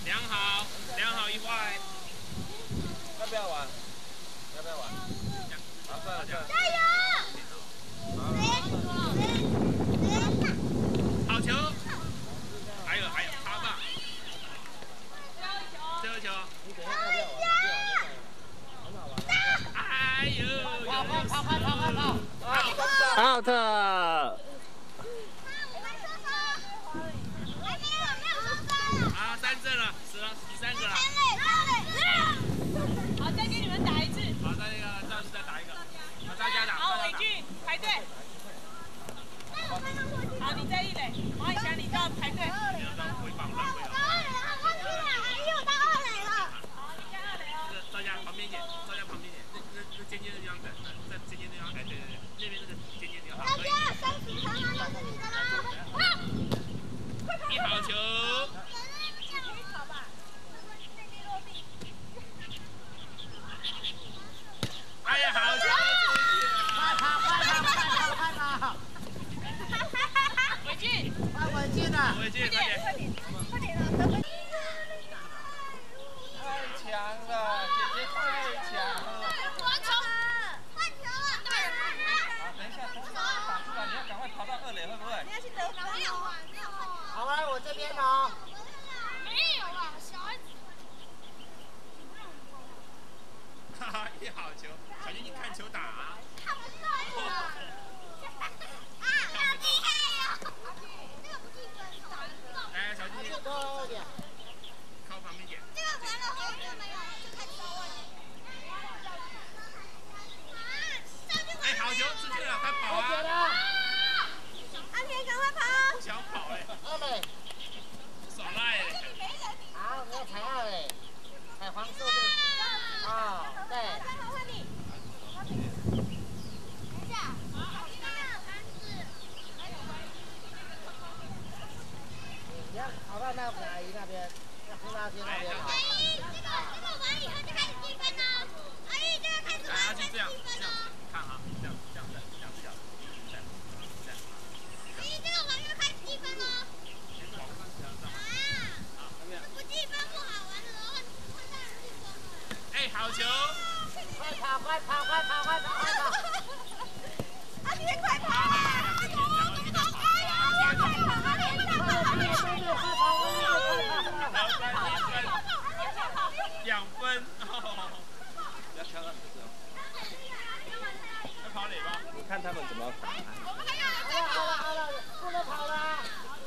量好1块。 要不要玩？要不要玩？好，算了算了。 加油！ 好球！还有，插棒。最后一球。 你等一下要不要玩？很好玩。 哎呦！ 跑！out！ 好，3阵了，第3个了。 好，再给你们打一次。 好，再那个赵旭再打一个。好，大家打。 好，伟俊排队。好，你在1垒，王以翔你到排队。 回棒乱挥。 到2垒了。 好，你看2垒哦。 赵家旁边一点，那尖尖的地方等，在尖尖的地方，哎，对，那边那个尖尖的地方。 大家30长啊，都是你的啦。 一好球。哎呀，好球！ 快跑！ 伟俊， 快进啊！ 伟俊，快点！ 太强了，姐姐太强了！ 换球了！ 好，等一下，同时打出来，你要赶快跑到2垒，会不会？ 你要去得分哦。没有好，来我这边哦。 没有啊，小孩子。 哈哈，一好球！小心你看球打啊！ 看不到啊！好厉害哟！这个不计分， 哎，小心你多一点。 靠旁边一点。 这个完了后就没有，就开始到外面。 哎，好球，出去了，快跑啊！ 阿田，赶快跑！ 不想跑哎。 2垒。 耍赖哎。 好，你要踩2垒，踩黄色的。哦，对。 换你。等一下， 你要跑到那个阿姨那边，要扶拉梯那边。 阿姨，这个完以后就开始计分哦。阿姨，这个开始完就这样，看啊，这样。 阿姨，这个完就开始计分哦。不计分不好玩的，然后会让人计分的。 哎，好球！ 快跑！ 阿田，快跑！阿田， 2分。不要抢了，要跑垒吧？ 你看他们怎么打。 好了， 不能跑了。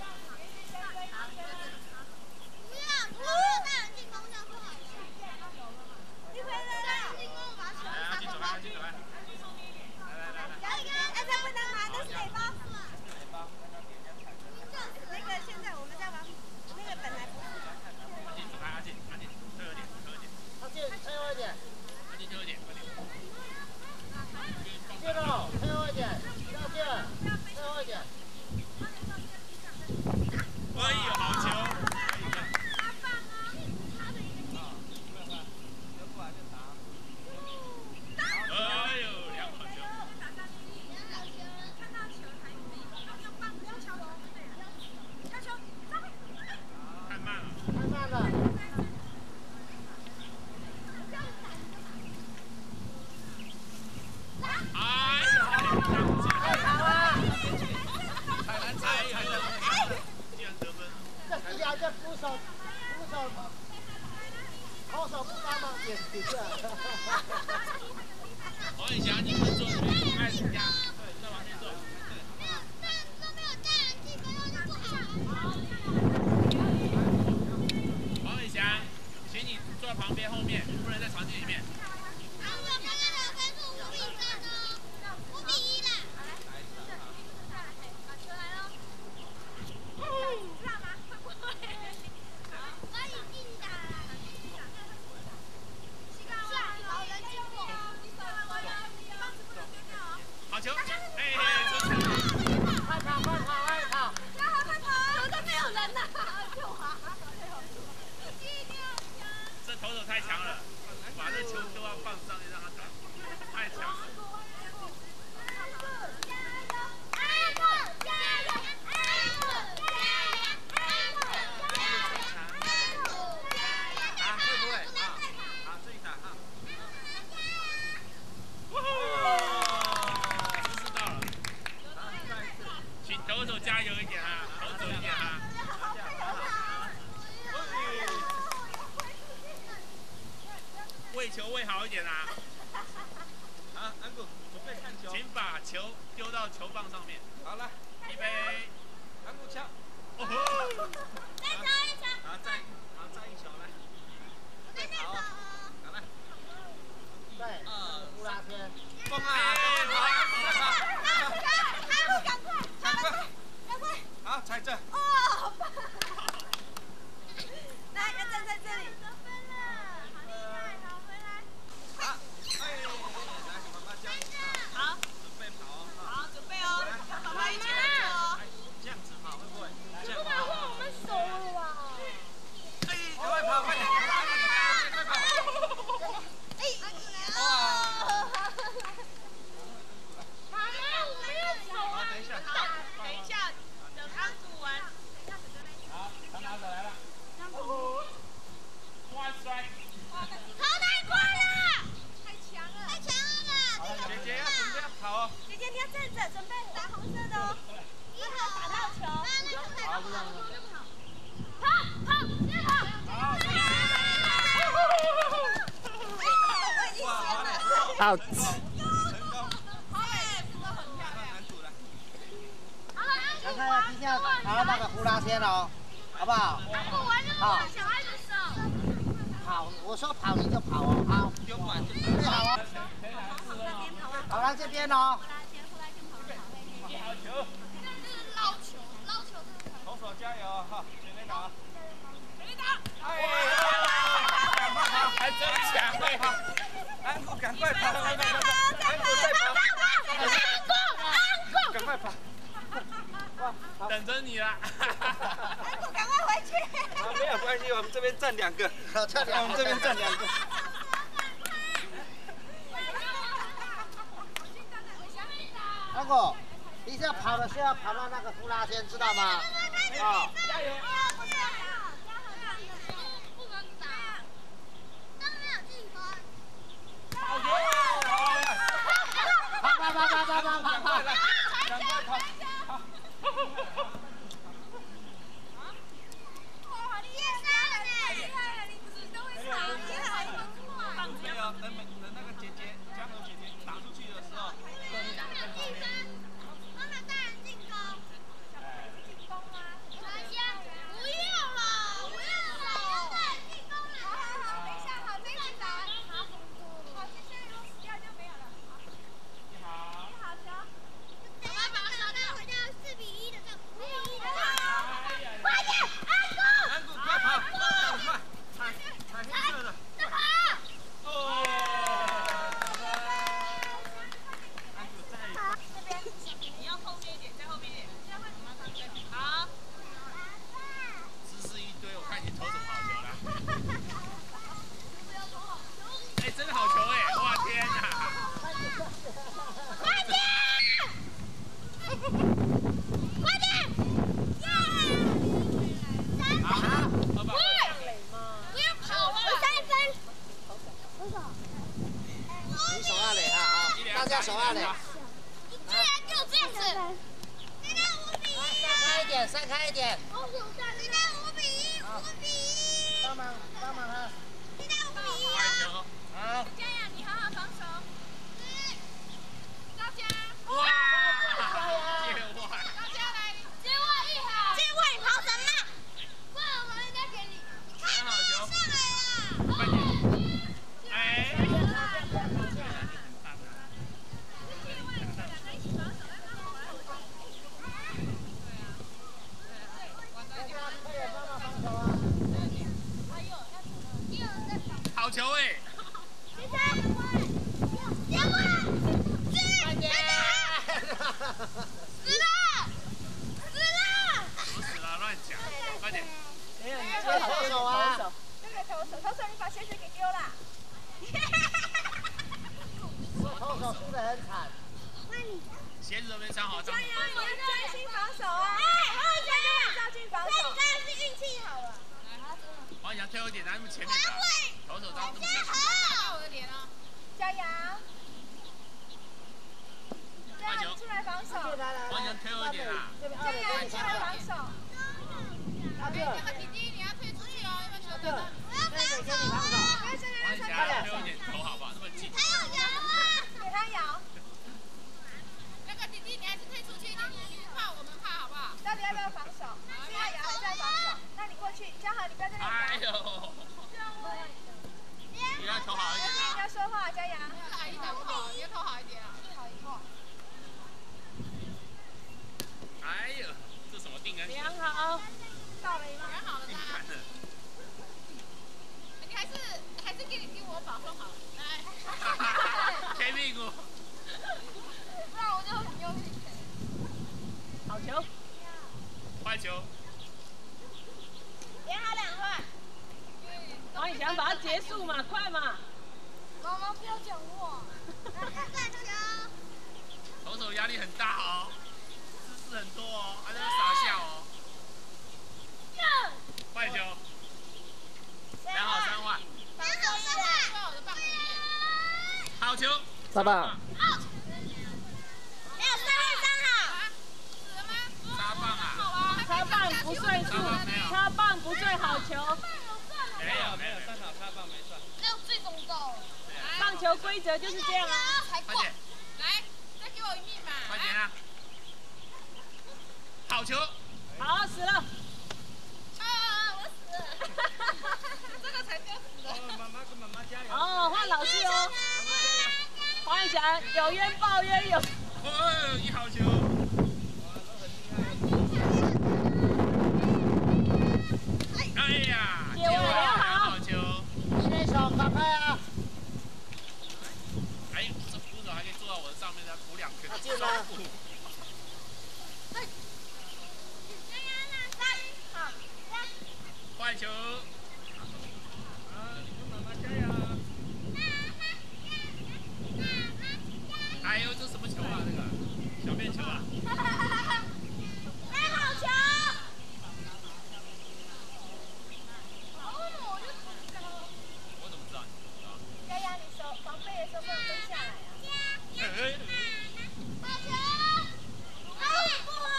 不要带人进攻，这样不好。你回来了，进攻把球传过去。来，哎，他不能拿，那是垒包。那个现在我们在玩，那个本来不是。 阿进，退后点。 阿进，退后一点。 快点。 进喽，退后一点，要进，退后一点。 可以，好球！哎呦，2好球！太慢了。哎， 快跑啊！ 太难猜，竟然得分。 这2个扶手，后手不帮忙点下。 王以翔，你们做爱人家，对，再往前走。 都没有带人进攻，就不好。 王以翔，请你坐在旁边后面，不能在场地里面。 我刚刚的分数5比3哦，5比1啦。把球来喽。辣吗？不会。把你进打。老人经过。 好球！哎，出球！ 快跑！ 球都没有人呐！ 这投手太强了，把这球丢喂球喂好一点啊！ 好，安谷准备看球。 请把球丢到球棒上面。 好了， 预备， 安谷敲。 哦吼！ 再敲一敲。 好，再一球来。再跑。好了。 对，呼啦圈。 蹦啊！ 赶快， 好，踩着。 哦，好棒！来，要站在这里。得分了，好厉害，好回来。 好，哎，来，妈妈教你。 好， 准备跑哦。 好，准备哦，爸爸一起来做哦。 这样子跑会不会？这样跑。 我们手了吧？ 哎，快跑，快点！快跑！ 哎， 哇！ 妈妈，我没有手好， 啊。 等一下。 好，等一下，等安谷完。 好，他拿走来了。 哇塞！ 跑太快了，太强了吧！ 姐姐要准备要跑哦。 姐姐你要站着，准备打红色的哦。一号打到球。 好，不让他。 跑，先跑。 好。哇，好嘞。 out。 成功。 好嘞，真的很漂亮。 安谷来。 好了， 来看一下地下拿那个呼啦圈哦，好不好？好。 小孩的手。 跑，我说跑你就跑哦，好。 丢板。 对，好哦。好，来这边哦。 好球。 捞球。 投手加油哈，全力打。 全力打！ 哎，赶快跑， 还真强哎！ 安谷赶快跑，安谷再跑，赶快跑。 等着你啦！ 赶快回去。 啊，没有关系，我们这边站2个，我们这边站2个。 安谷，你是要跑的是要跑到那个呼啦圈，知道吗？哦。 加油！ 不能打，都没有进攻。 好球！ 跑！ 赶快跑！ 哇，你也杀了呢！厉害了，你不是都会杀，你还很快。 没有，等那个姐姐，加油姐姐打出去的时候， 妈妈带人进攻。进攻吗？不要了，带人进攻了。好，等一下，好，这个打。好，接下来如果死掉就没有了。 你好。 球。我们把它带回到4-1的这个5-1的。快点，安谷快跑，快，踩黑色的。 再跑。 哦。安谷在。 这边。 你要后面一点，再后面一点。好。 姿势一堆，我看你投什么好球啦！哎，真的好球哎！哇天哪！ 快点！快点！耶！ 好，好吧。 不要跑了！我3分。多少？ 你手要垒啊！大家手要垒。 你居然给我这样子！现在5-1。 散开一点。 现在5-1。 帮忙他。 现在5-1啊！ 好。 佳雅，你好好防守。大家， 哇！界外。 大家来， 接外一好。接外你跑什么？不然我人家给你。 很好球。 上来了。 快点！哎。好球哎！我死了，乱讲，快点！ 投手啊！ 那个投手，你把鞋子给丢了。 投手输得很惨。 鞋子都没穿好，当加油！你要专心防守啊！然后这样就会照进防守。你当然是运气好了。 王翔退后点，在他们前面打，投手当中。 好， 我的脸啊！ 加油！这样出来防守。 王翔退后一点啊！ 加油！出来防守。 那个弟弟，你要退出去哦，要不要球队？ 我要防守。 王翔退后点， 哎呦，你要投好一点啊！ 要说话，佳阳。阿姨打不好，你要投好一点啊。 哎呦，这什么定杆？ 量好，到了吗？量好了定杆的。 你还是给你替我保送好了，来。 开屁股。 不然我就很用力。好球。 坏球。 连好2块。王以翔把它结束嘛，快嘛。 妈妈不要讲话。再球。 投手压力很大哦，姿势很多哦，还在那傻笑哦。坏球。量好3换。好球。 3棒。 没有3换3好。 死了吗？ 插棒啊！ 插棒不算数，插棒不算好球。 没有， 三好插棒没算。 只有最终到。 棒球规则就是这样啊。 快点， 来，再给我一密码。 快点啊！好球。 好，死了。 我死了。 这个才叫死了。 妈妈跟妈妈加油。 哦，换老师哦。黄以翔有冤报冤有。 哦，一好球。哎呀， 接位良好。 好球。 一垒手赶快啊！ 哎，这捕手还可以坐到我的上面，再补2颗。 进了。 坏球。 你跟妈妈加油。 哎呦，这什么球啊？这个小便球啊！ 好球！ 我怎么知道？ 佳阳，你手防备的时候不能蹲下来啊。 好球！不会。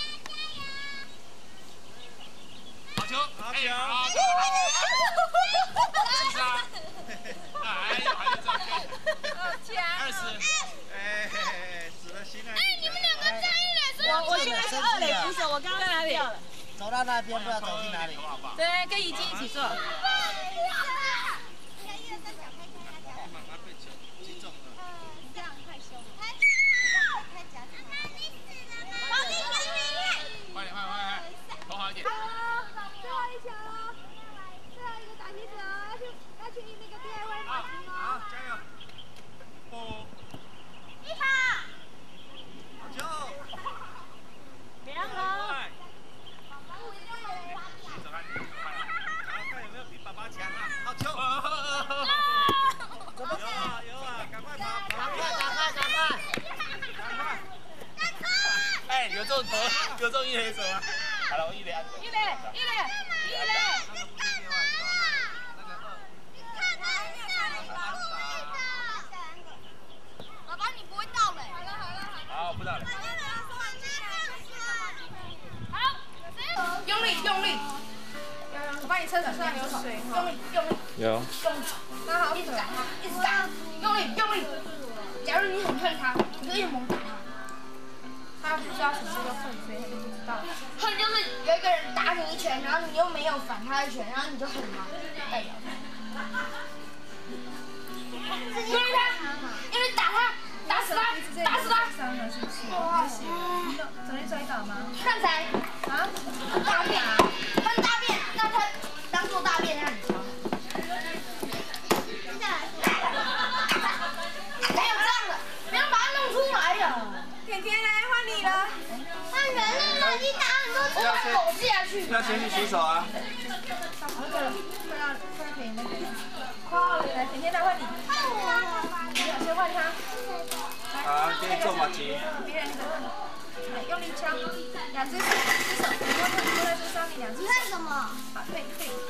好球！ 好球！ 好。是啊。哎呦，还是这样。 好强 20。 哎，死了心了。 你们2个站一垒， 我现在是2垒捕手，我刚刚在哪里？ 走到那边，不知道走去哪里。 对，跟怡静一起坐。 妈妈被球击中了。 这样害羞。开夹子。 快点，投好一点。 最后一球了，最后一个打击者要去那个 DIY 马丁哦。 好，加油！哦， 一跑。 好球！ 量好。 看有没有比爸爸强啊？好球！有啊，赶快跑！ 赶快！ 哎，有这种投，有这种一垒手啊！好了，我一垒安。 一垒。 爸爸，你不会到嘞。 好，不到了。 好，用力。 我帮你车手上有水，用力。 有。 那好， 一直打，用力。假如你很恨他，你就一直猛打他。 他不知道什么叫恨，所以他就不知道。 恨就是有一个人打你一拳，然后你又没有反他一拳，然后你就恨他，代表他。因为打他，打死他。 伤了是不是？有血。你昨天摔倒吗？ 看谁？ 啊？ 大便，喷大便，让他当做大便让你瞧。接下来没有这样的，不要把它弄出来了。 甜甜来换你了。 换人了，你打很多次，把狗下去。 要先去洗手啊！ 快到甜甜那边。快来，甜甜来换你。先换他。 好，给你做马吉。 别人那个，用力敲，2只手，摸在这上面，2只手。 看什么？ 好，对。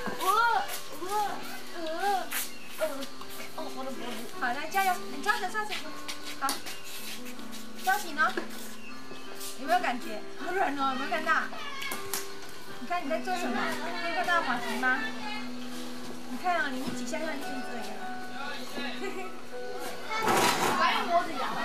我的脖子。 好，来加油，你抓着。好，抓紧哦。有没有感觉？好软哦，有没有看到？你看你在做什么？你有看到马蹄吗？你看啊，你几下就变这样。 还用脖子摇。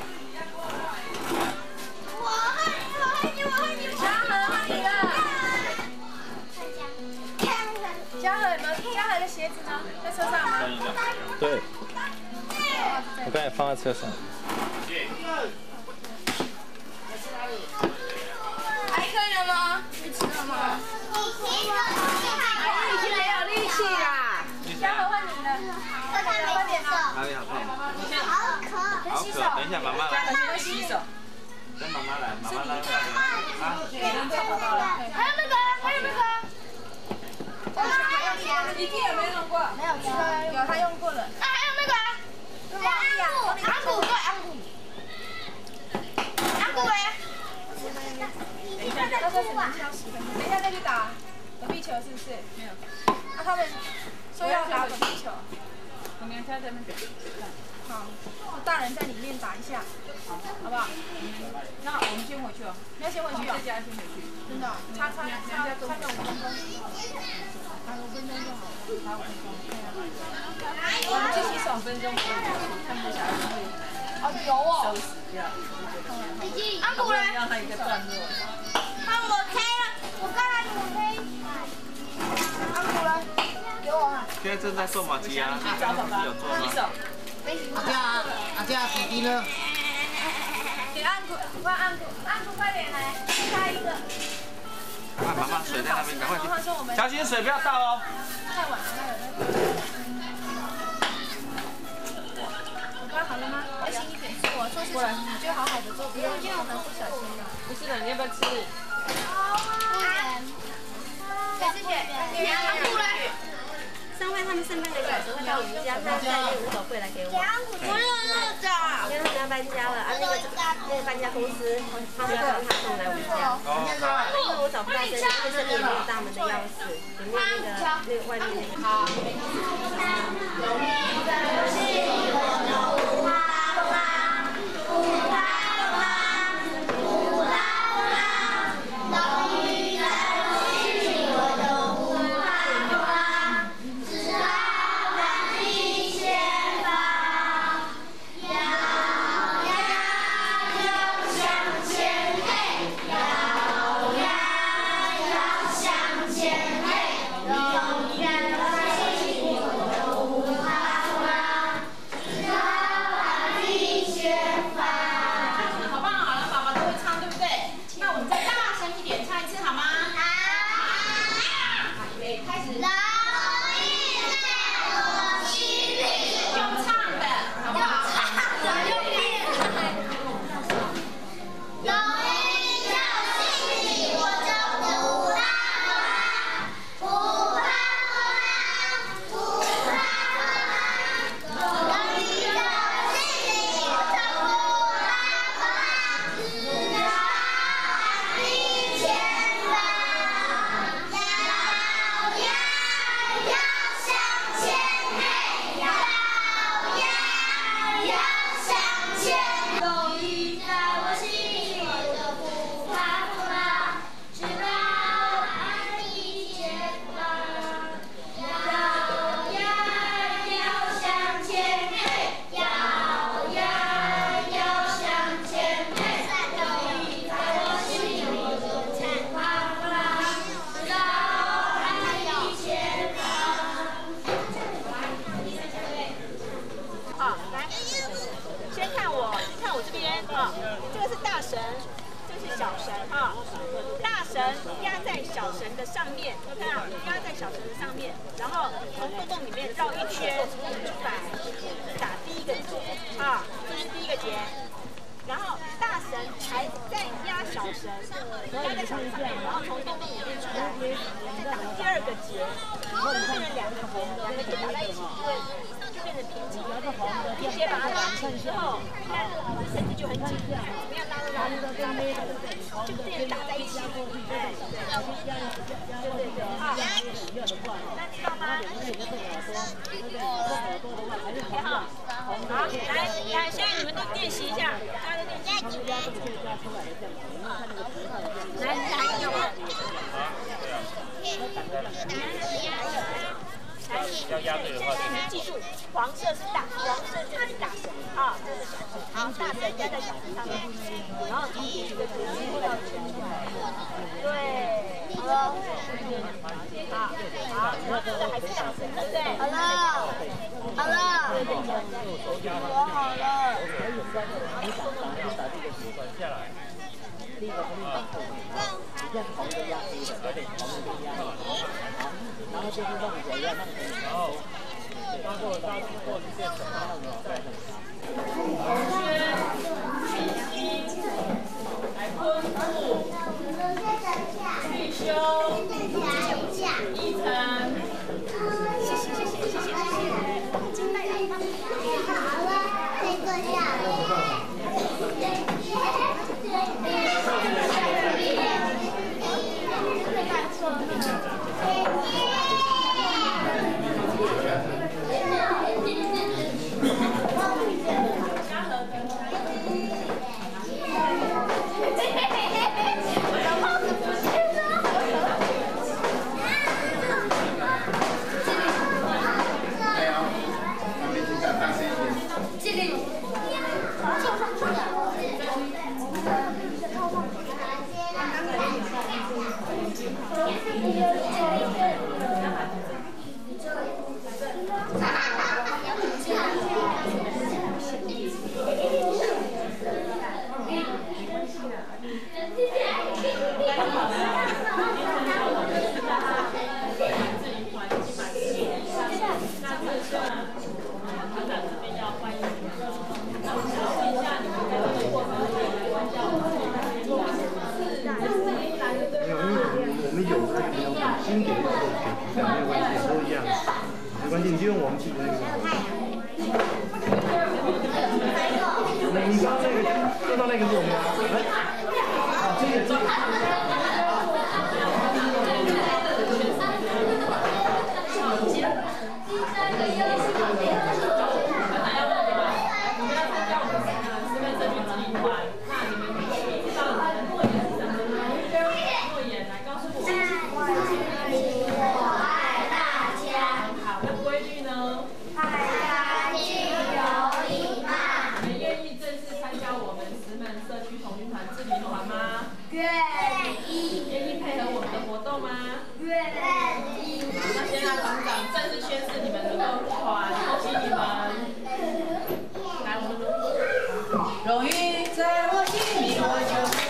我恨你！ 嘉禾换你了。嘉禾刚才的鞋子呢？在车上吗？ 对。我刚才放在车上。 还可以了吗？你吃了吗？阿姨已经没有力气啦。待会换你了，快点啊！ 哪里好看？ 好渴。 好渴，等一下妈妈来。 先洗手。 等妈妈来，妈妈来。啊。 还有那个，还有那个。 一定有没有用过？没有吃，有他用过了。 啊，还有那个，安古对安古，安古哎。 等一下，他说只能敲10分钟，等一下再去打躲避球是不是？没有。啊，他们说要打躲避球。我们在这边等。好，大人在里面打一下，好不好？那我们先回去哦。你要先回去哦。在家先回去。真的，差个5分钟。打5分钟就好了，打5分钟。我们去洗手5分钟，他们的小孩子会有哦，收拾掉。 安古嘞？ 让他一个段落。 看我黑了，我刚才我黑。安古嘞？给我啊。 现在正在送马吉啊，有做吗？ 阿佳弟弟呢？ 给安古，快安古，安古快点来，下一个。 啊，妈妈水在那边，赶快去。 他说我们小心水不要倒哦。 太晚了，我抓好了吗？要轻一点，我做事情你就好好的做，不要这样的不小心了。不是的，你要不要吃？ 好啊。小师姐，你安古嘞？ 上会他们圣诞的小时会到我们家，他带那个舞蹈会来给我。 不热的。 因为他们要搬家了，那个搬家公司，他们要把他送来我们家。因为我找不到这里，因为这里没有大门的钥匙，里面那个外面那个。好。 压在小绳的上面，有看到？压在小绳的上面，然后从洞洞里面绕一圈出来，打第一个结啊，这是第一个结。然后大绳还在压小绳，压在小绳上面，然后从洞洞里面出来，再打第二个结，然后就变成两个结打在一起，就变成平结。平结把它拉紧之后，你看绳子就很紧，怎么样拉都拉不动，就变成打在一起。对对，啊，那知道吗？好，好，来，现在你们都练习一下，大家都练习。来，来，有吗？来。 要压对的话， 现在记住，黄色是大，黄色就是大绳啊，这是小绳。好，大绳压在小绳上面，然后从第一个直线过来圈出来。对，好了。好，这个还是大绳，对不对？ 好了，好了，我好了。 转下来。 第一个从你往后面，一样红的压黑的，对，红的压黑的，好，然后就是弄脚要弄成， 然后当做是变成然后再很长。 来昆布，去修，一层。谢谢。金麦来吧。 好了，可以坐下了。 你就用我们自己的那个。你刚刚那个，看到那个是我们的。来，好，这个。 荣誉在我心里，我就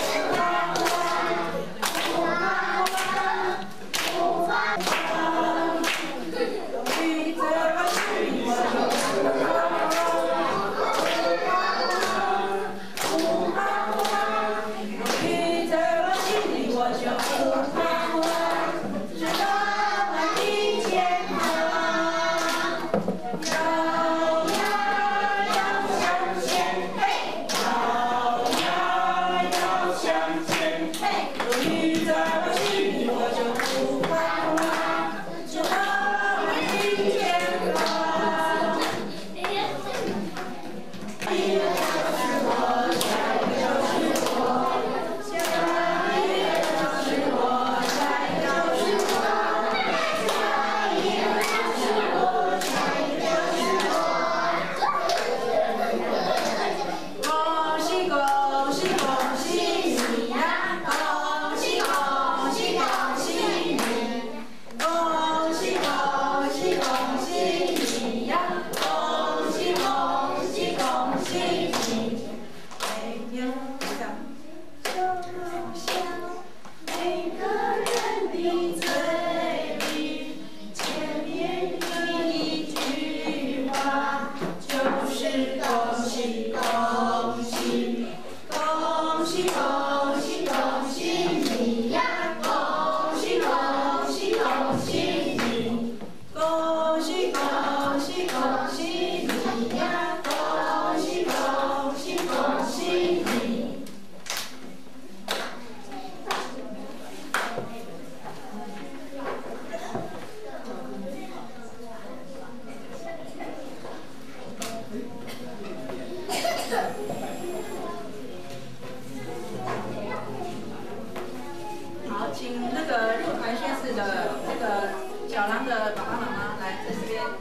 请那个入团宣誓的这个小狼的爸爸妈妈来在这边。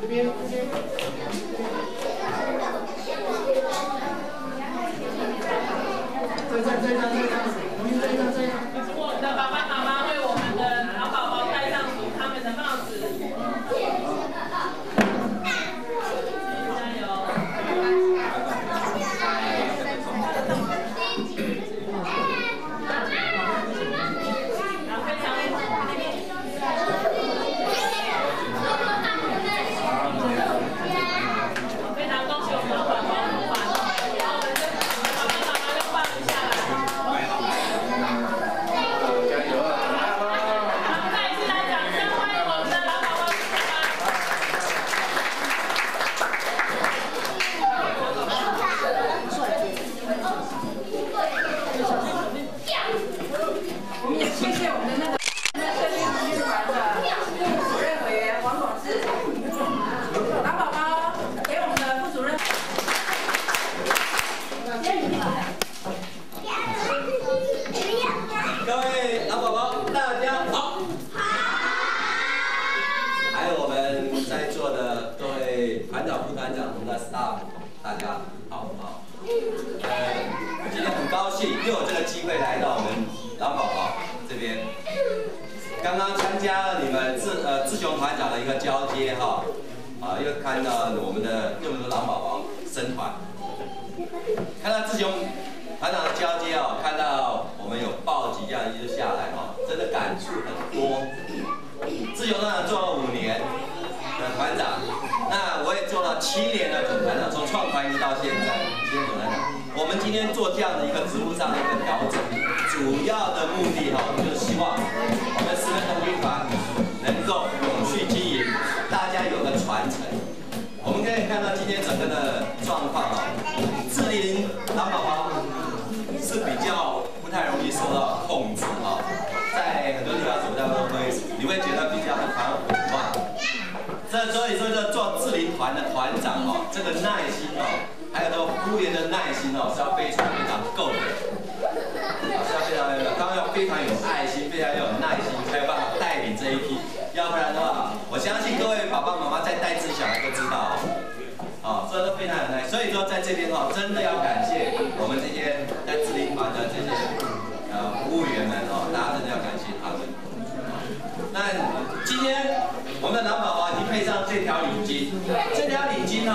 这边。这一张，我们的爸爸妈妈为我们的老宝宝戴上他们的帽子。加油！非常恭喜我们的宝宝入团，然后我们的爸爸妈妈就放下来。加油啊！然后再一次来掌声欢迎我们的老宝宝入团。我们也谢谢我们的那个社区培训团的副主任委员王广志，老宝宝给我们的副主任。 各位老宝宝，大家好！还有我们在座的各位团长、副团长，我们的 staff， 大家好。今天很高兴又有这个机会来到我们老宝宝这边。刚刚参加了你们志雄团长的一个交接哈，又看到我们的这么多老宝宝升团，看到志雄团长的交接哦，看到我们有报几这样一直下来哈，真的感触很多。志雄团长做了5年的团长，那我也做了7年的总团长，从创团一直到现在，今天总团长。我们今天做这样的一个职务上的一个调整，主要的目的哈，就是希望我们石门童军团能够永续经营，大家有个传承。我们可以看到今天整个的状况啊，志玲老宝宝是比较不太容易受到控制啊，在很多地方走到都会，你会觉得比较很混乱。所以说这做志玲团的团长哦，这个耐心哦。还有这个服务员的耐心哦，是要非常够的，是要非常当然要非常有爱心，非常有耐心，才有办法带领这一批。要不然的话，我相信各位爸爸妈妈在带自己小孩都知道所以都非常有耐心。所以说在这边真的要感谢我们这些在志玲团的这些服务员们大家真的要感谢他们。那今天我们的老宝宝已经配上这条领巾，这条领巾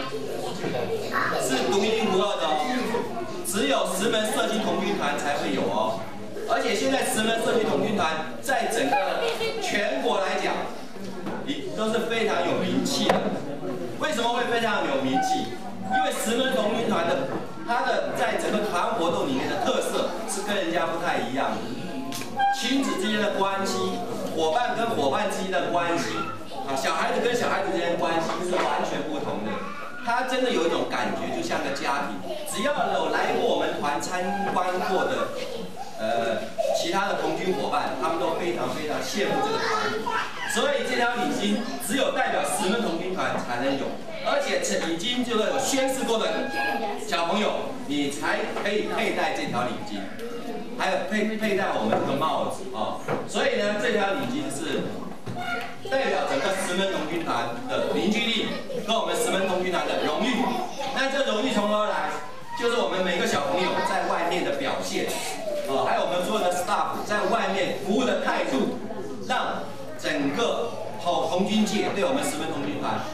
是独一无二的只有石门社区童军团才会有而且现在石门社区童军团在整个全国来讲，都是非常有名气的。为什么会非常有名气？因为石门童军团它的在整个团活动里面的特色是跟人家不太一样的，亲子之间的关系，伙伴跟伙伴之间的关系，小孩子跟小孩子之间的关系是完全不同的。他真的有一种感觉，就像个家庭。只要有来过我们团参观过的，其他的童军伙伴，他们都非常非常羡慕这个团。所以这条领巾只有代表石门童军团才能有，而且已经就是有宣誓过的小朋友，你才可以佩戴这条领巾，还有佩戴我们这个帽子所以呢，这条领巾是代表整个石门童军团的凝聚力，跟我们石门童军团的荣誉。那这荣誉从何而来？就是我们每个小朋友在外面的表现，还有我们所有的 staff 在外面服务的态度，让整个童军界对我们石门童军团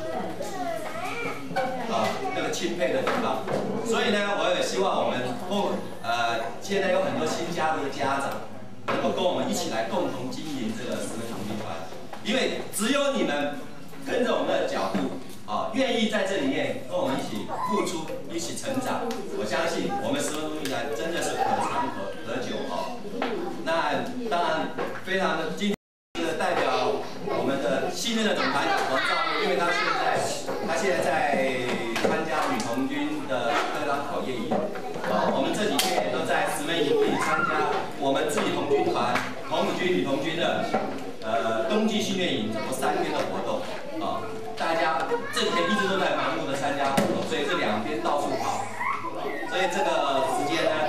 那个钦佩的地方。所以呢，我也希望我们现在有很多新加入的家长，能够跟我们一起来共同经营这个石门童军团。因为只有你们跟着我们的脚步，愿意在这里面跟我们一起付出、一起成长，我相信我们石门童军团真的是可长可久那当然非常的今天的代表我们的新任的总团长王兆木，因为他现在在参加女童军的特长考验营，我们这几天也都在石门营地参加我们自己童军团、童女军、女童军的。冬季训练营有3天的活动大家这几天一直都在盲目的参加活动，所以这2边到处跑所以这个时间呢，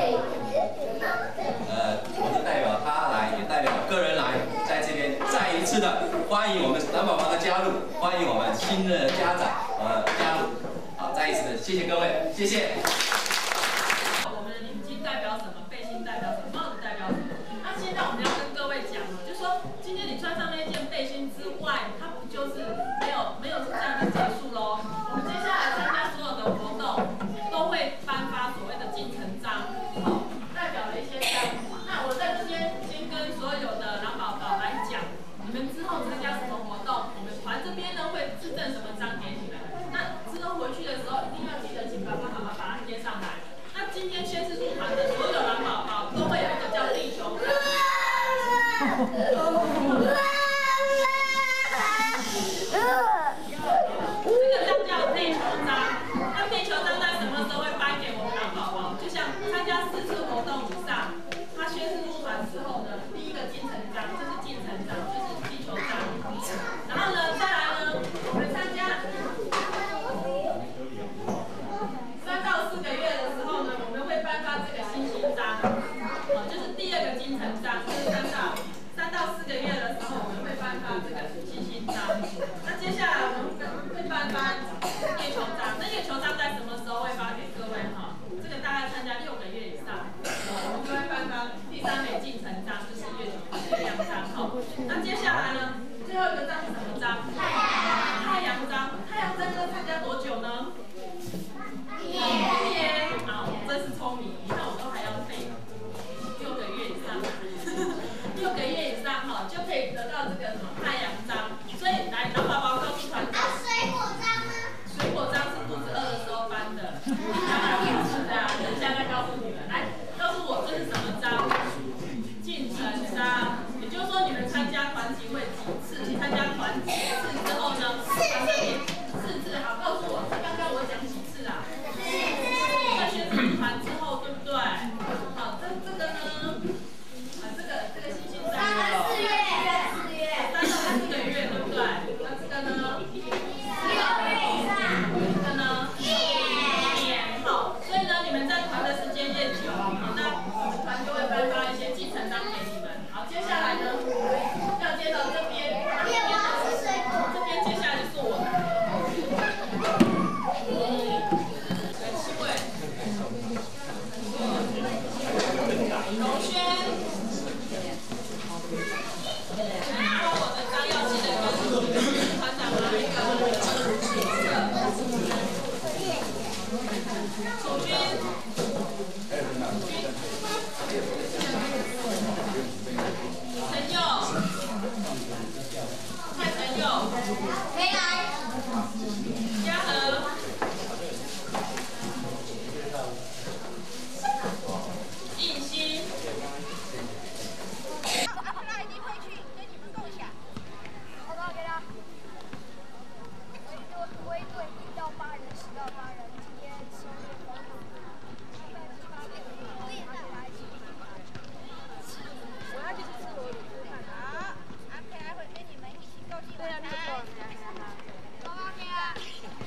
我是代表他来，也代表个人来，在这边再一次的欢迎我们蓝宝宝的加入，欢迎我们新新的家长加入。好，再一次的谢谢各位，谢谢。 我们的领巾代表什么？背心代表什么？帽子代表什么？那现在我们要跟各位讲，就是说今天你穿上那件背心之外，它不就是没有是这样就结束喽？我们接下来参加所有的活动都会颁发所谓的进城章，好，代表了一些章。那我在这边先跟所有的狼宝宝来讲，你们之后参加什么活动，我们团这边呢会制赠什么章给你们。那之后回去的时候一定要记得请爸爸妈妈把它贴上来。那今天宣誓入团的所有狼宝宝都会有一个叫地球章。这个章叫地球章。那地球章在什么时候会颁给我们狼宝宝？就像参加4次活动以上，他宣誓入团之后呢，第一个进城章就是进城章，就是地球章。然后呢，再来呢，我们参加3到4个月的时候呢，我们会颁发这个星星章，就是第2个金城章，就是3到4个月的时候，我们会颁发这个星星章。那接下来我们会颁发月球章，那月球章在什么时候会发给各位哈？这个大概参加6个月以上，我们就会颁发第3枚进城章，就是月亮章哈。那接下来呢，最后一个章是什么章？太阳章。太阳章要参加多久呢？1年。好，真是聪明，你看我都还要背6个月以上，6个月以上哈，就可以得到这个什么太阳章。所以来，狼宝宝告诉团长。 水果章呢？ 水果章是肚子饿的时候颁的，当然不是的，等一下再告诉你们。来，告诉我这是什么章？进城章。也就是说，你们参加团集会几次？参加团几次之后呢？4次。好，告诉我，刚刚我讲几次啊？4次。在宣誓团之后，对不对？好，这个呢？这个星星章。3到4月。3到4个月，对不对？那这个呢？6个月以上。这个呢？1年。好，所以呢，你们在团的时间越久，好，那我们团就会颁发一些进城章给你们。好，接下来呢，要接到这边。这边接下来就是我们。荣轩，然后我的章要记得跟团长拿一个楚君，陈佑，蔡陈佑， 没来。 嘉禾。印熙， 那一定会去跟你们共享。报告给他。微队1到8人，10到8人，今天收入78个，我也带他一起。我要去吃螺蛳粉。好，安排会跟你们一起够进晚餐。报告给他。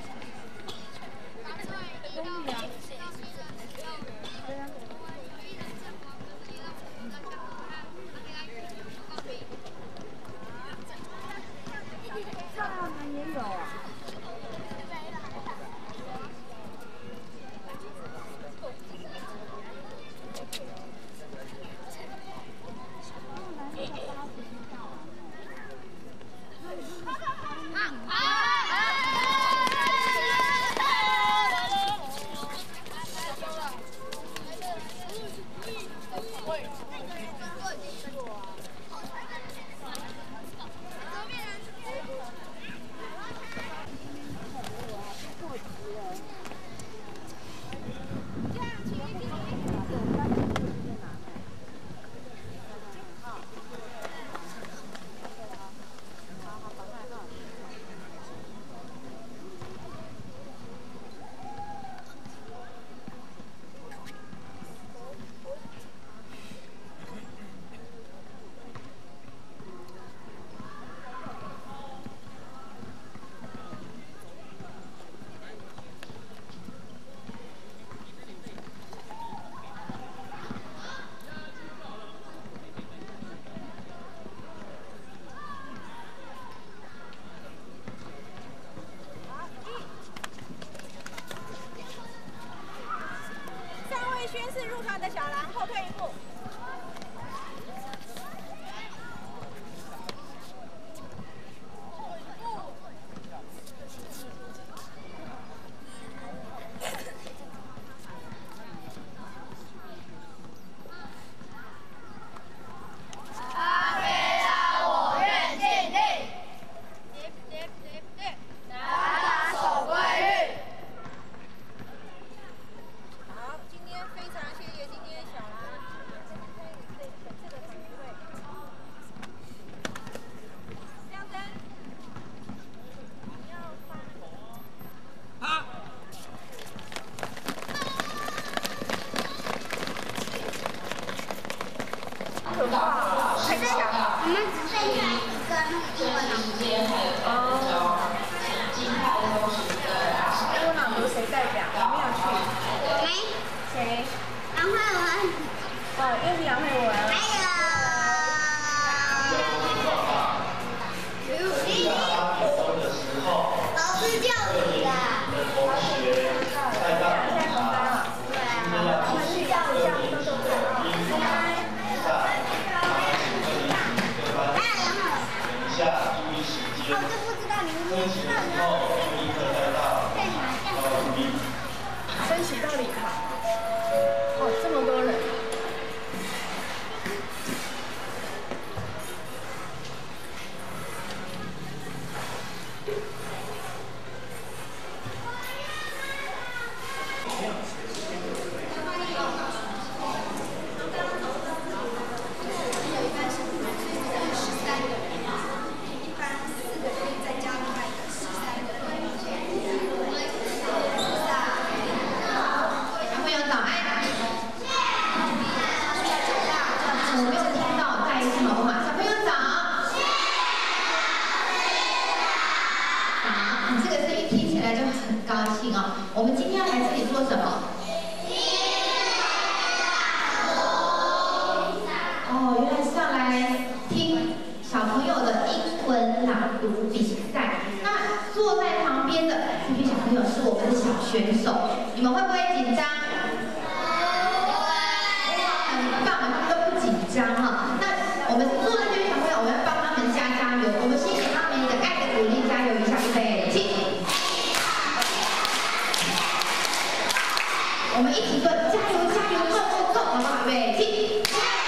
英文朗读谁代表？有没有去？ 没。 谁？ 杨慧文。 哦，又是杨慧文。 还有。老师叫你啦。 升旗到礼堂。哦，这么多人。 我们今天要来这里做什么？哦，原来是要来听小朋友的英文朗读比赛。那坐在旁边的这批小朋友是我们的小选手，你们会不会紧张？很棒，他们都不紧张哈。那我们坐在这批小朋友，我们要帮他们加油。我们先给他们一个爱的鼓励，加油一下，预备起！我们一起说加油加油 ，go go go， 好不好？预备起！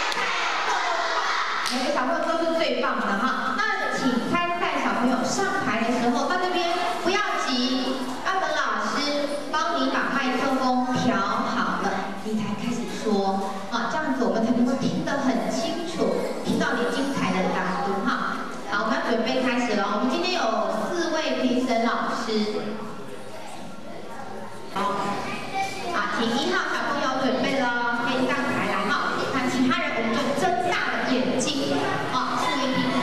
每个小朋友都是最棒的哈。那请参赛小朋友上台的时候，到这边不要急，要等老师帮你把麦克风调好了，你才开始说啊，这样子我们才能够听得很清楚，听到你精彩的朗读哈。好，我们要准备开始了。我们今天有4位评审老师。好。请1号小朋友准备了，可以上台来哈。那其他人我们就睁大了眼睛，啊，注意听。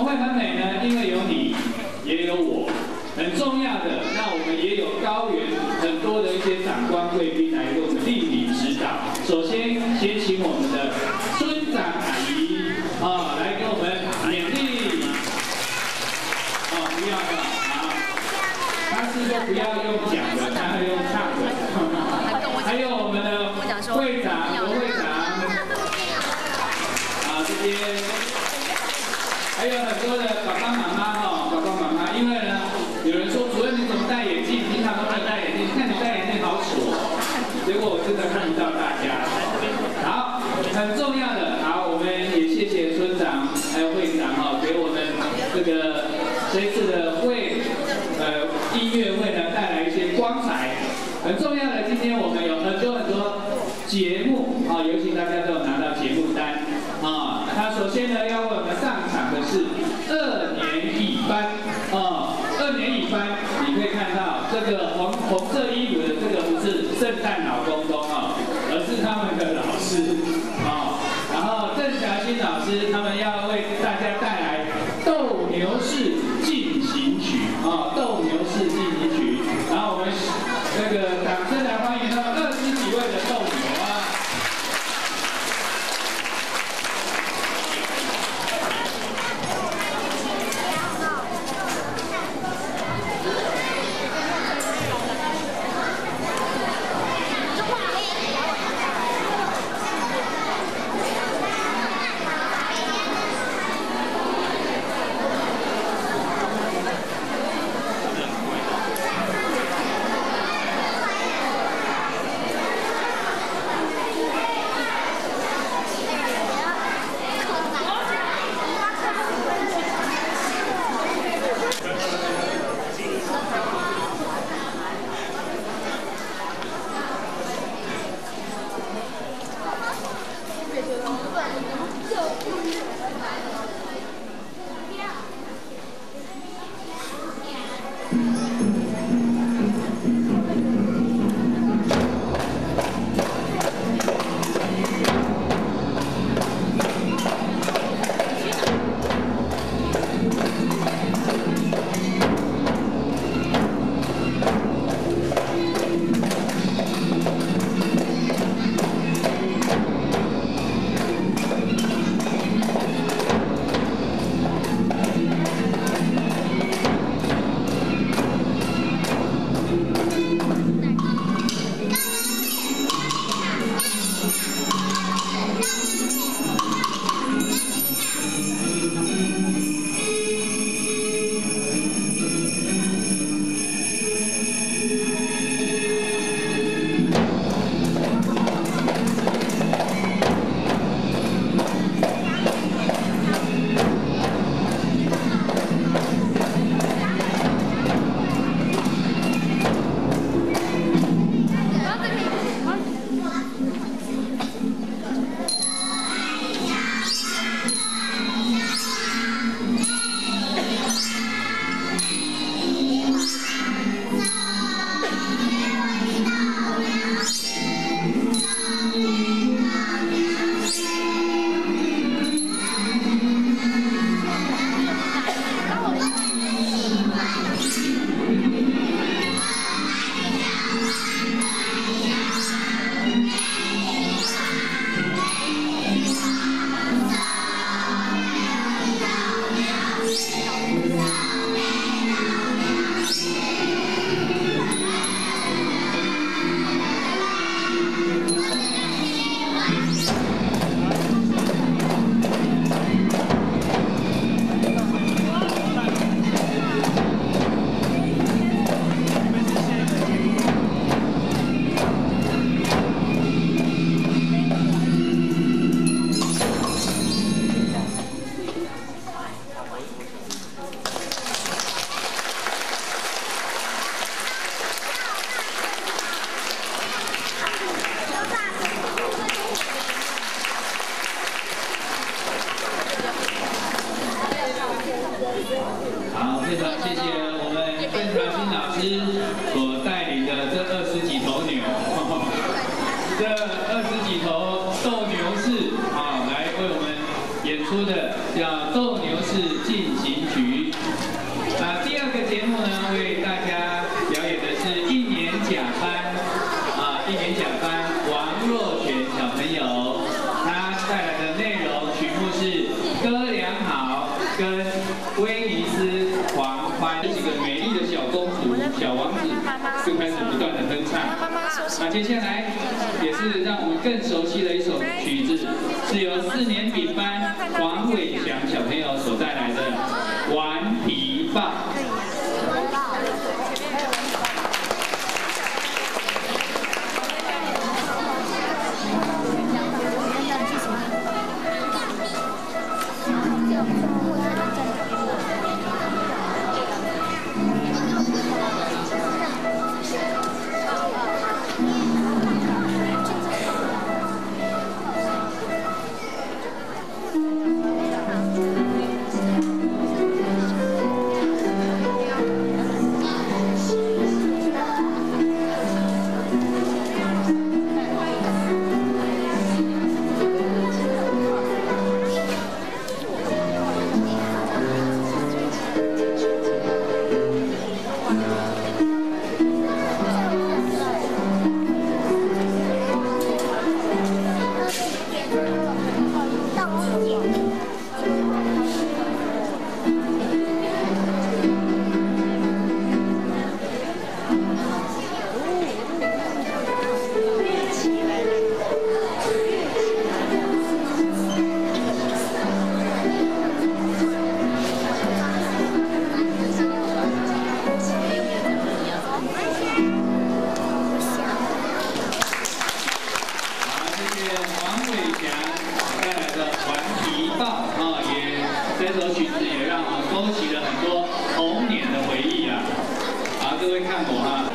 么会很美呢？因为有你，也有我。很重要的，那我们也有高原很多的一些长官贵宾来给我们莅临指导。首先，先请我们的村长阿姨来给我们勉励。不要的他是说不要用讲的，他会用唱的。还有我们的会长、罗会长这边，还有很多的爸爸妈妈爸爸妈妈，因为呢。有人说主任你怎么戴眼镜？平常都没有戴眼镜，看你戴眼镜好丑哦。结果我真的看不到大家。好，很重要的，好，我们也谢谢村长还有会长给我们这个这次的音乐会呢带来一些光彩。很重要的，今天我们有很多节目尤其大家都有拿到节目单他首先呢要为我们上场的是2年乙班2年乙班，你可以看到这个红色衣服的这个不是圣诞老公公而是他们的老师然后郑霞欣老师他们要为大家带来斗牛士进行曲斗牛士进行曲，然后我们那个掌声来欢迎他们20几位的斗牛好，非常谢谢我们郑传新老师所带领的这20几头牛，这20几头斗牛士来为我们演出出的，叫《斗牛士进行曲》。第二个节目呢，为大家表演的是1年甲班1年甲班王若璇小朋友，他带来的内容曲目是《歌良好》跟《威尼斯狂欢》。这几个美丽的小公主、小王子就开始不断的哼唱。接下来也是让我们更熟悉的一首曲子，是由4年丙班黄伟翔小朋友所带来的《顽皮豹》。这首曲子也让我们勾起了很多童年的回忆啊！好，各位看我啊。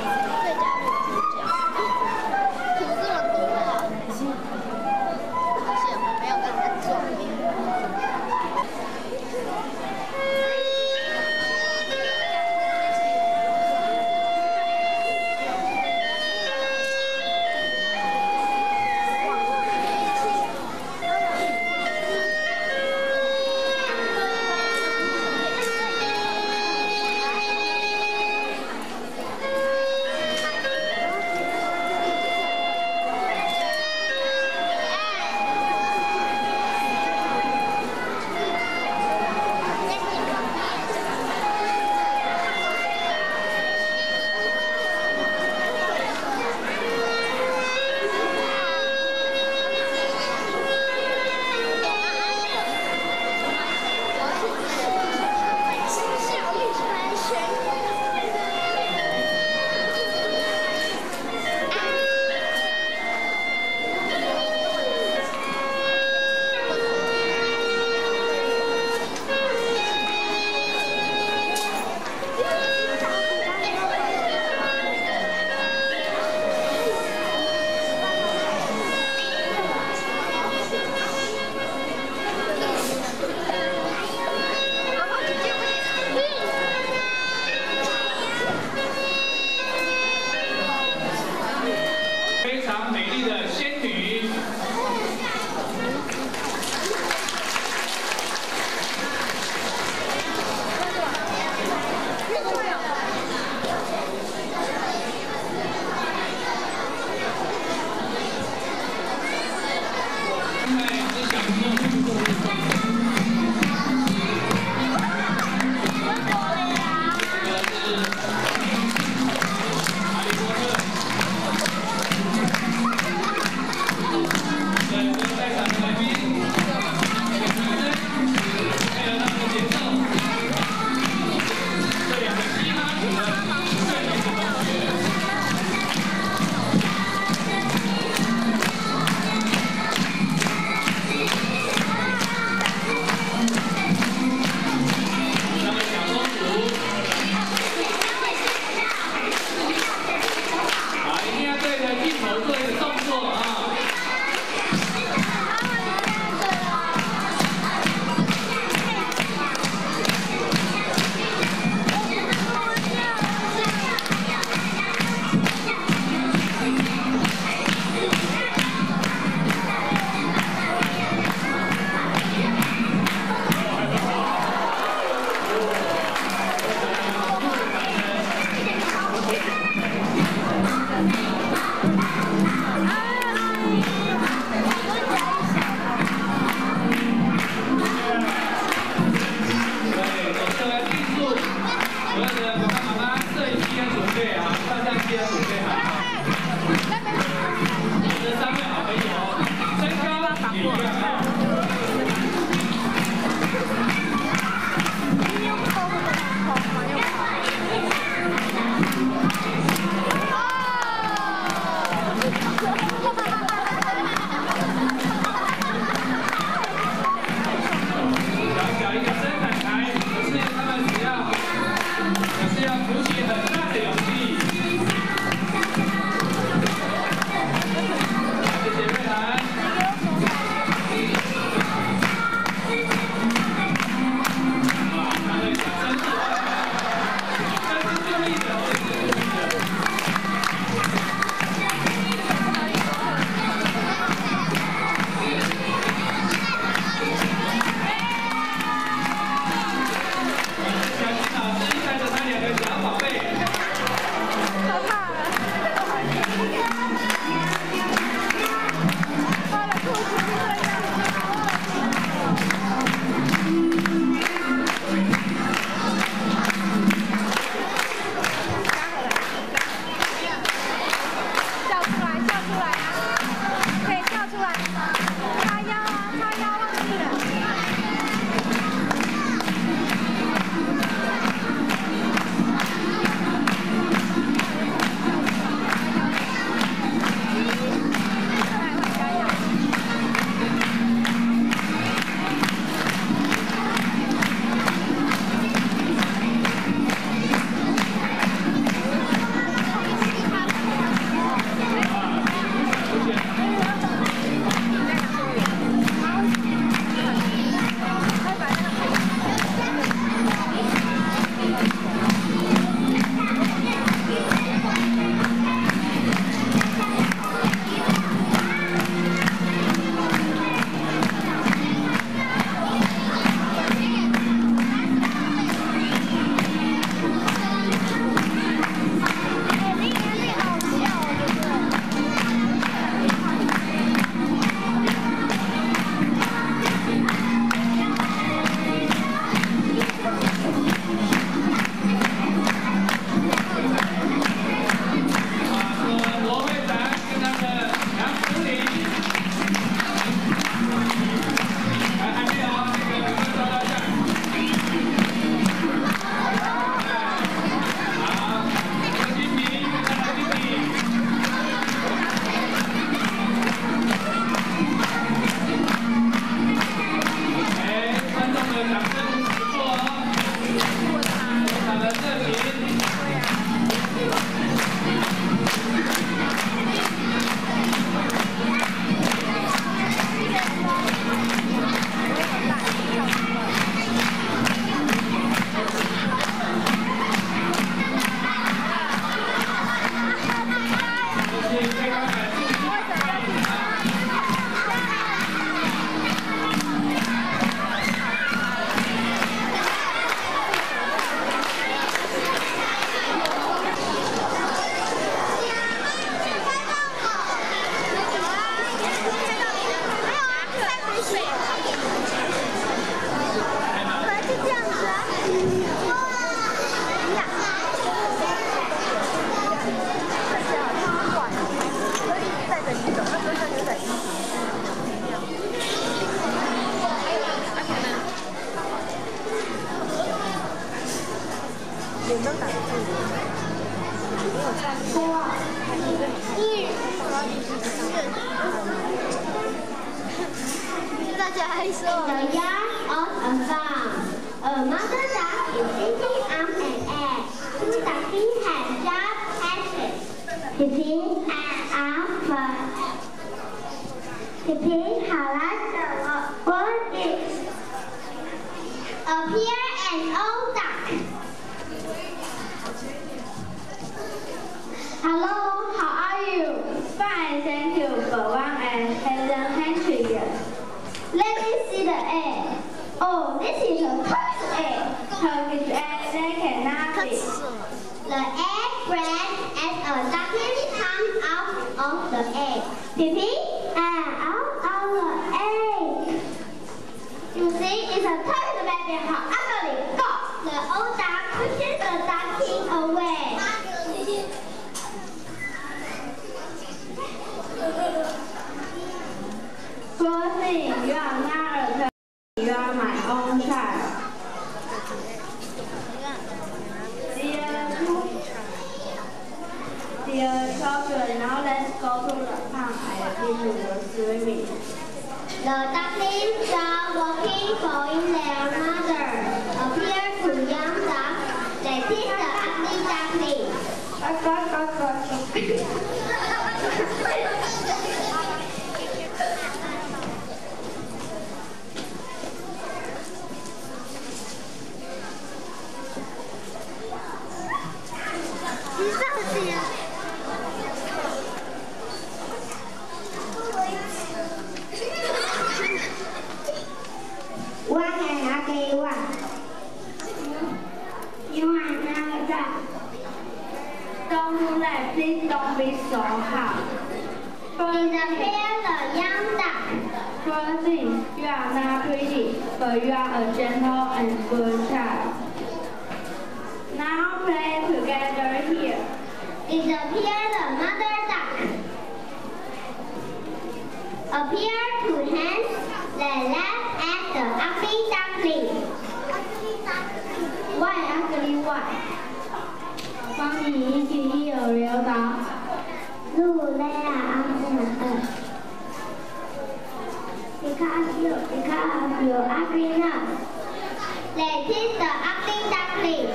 大家还说。 The yard of a farm. A mother duck is sitting on an egg. Two ducklings have just hatched. Pippi and Alfred. Pippi, how large what is? Appear an old duck. Hello, how are you? Fine, thank you. But one egg hasn't hatched yet. Let me see the egg. Oh, this is a turkey egg. Turkish egg, they cannot be. The egg breaks as a duckling comes out of the egg. Pippi, and out of the egg. You see, it's a turkey baby. How ugly. Go. The old duck pushes the duckling away. Poor thing, you are not a turkey. You are my own child. Dear children, now let's go to the pond and do the swimming. The ducklings are walking, following their mother. Appear to young ducks. They teach the ugly duckling. One and ugly one. You are now duck. Don't do that, please don't be so hard. Disappear the young duck. Poor thing, you are not pretty, but you are a gentle and good child. Now play together here. Disappear the mother duck. Appear two hands that laugh at the ugly duckling. Why ugly one? 帮你一起一有流导。路勒啊Because you ugly nose. They teach the ugly duckling.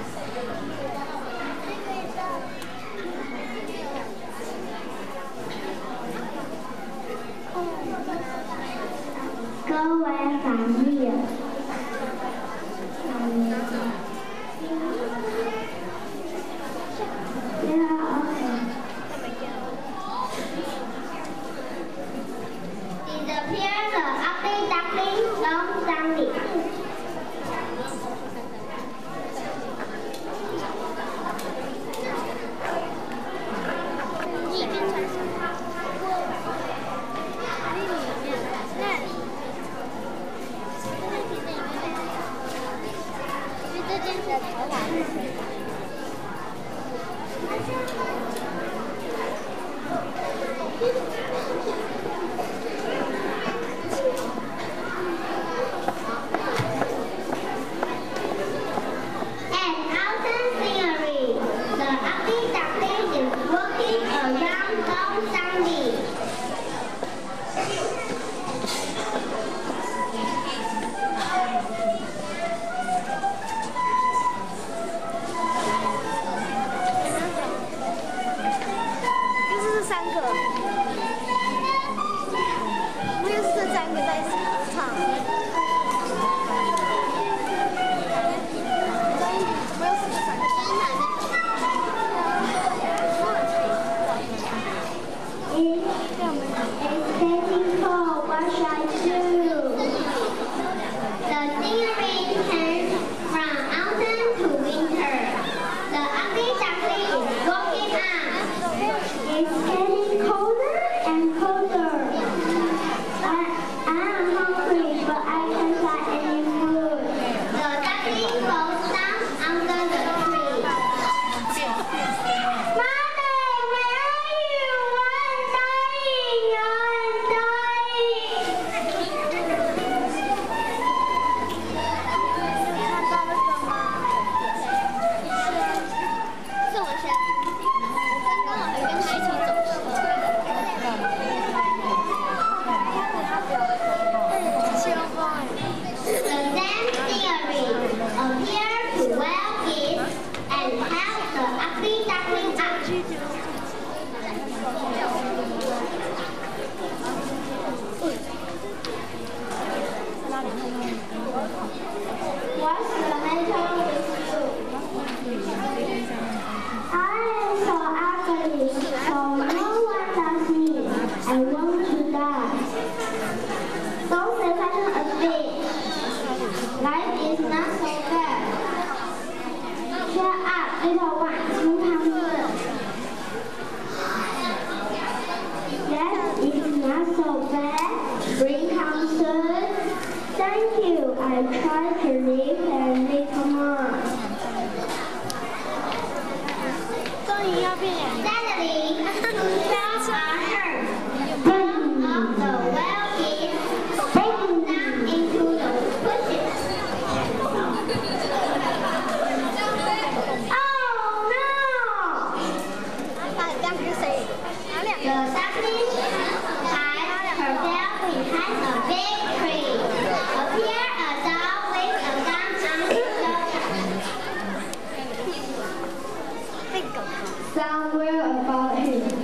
Go away from here. Yeah, okay. Disappear the ugly duckling, don't stand it. little one, 200. That is not so bad. Bring come soon. Thank you. I try to live a little more. Sadly, some are hurt. One of the well is falling down into the bushes. Oh no! The duckling hides herself behind a big tree. Appear a dog with a gun on his shoulder. Somewhere about him.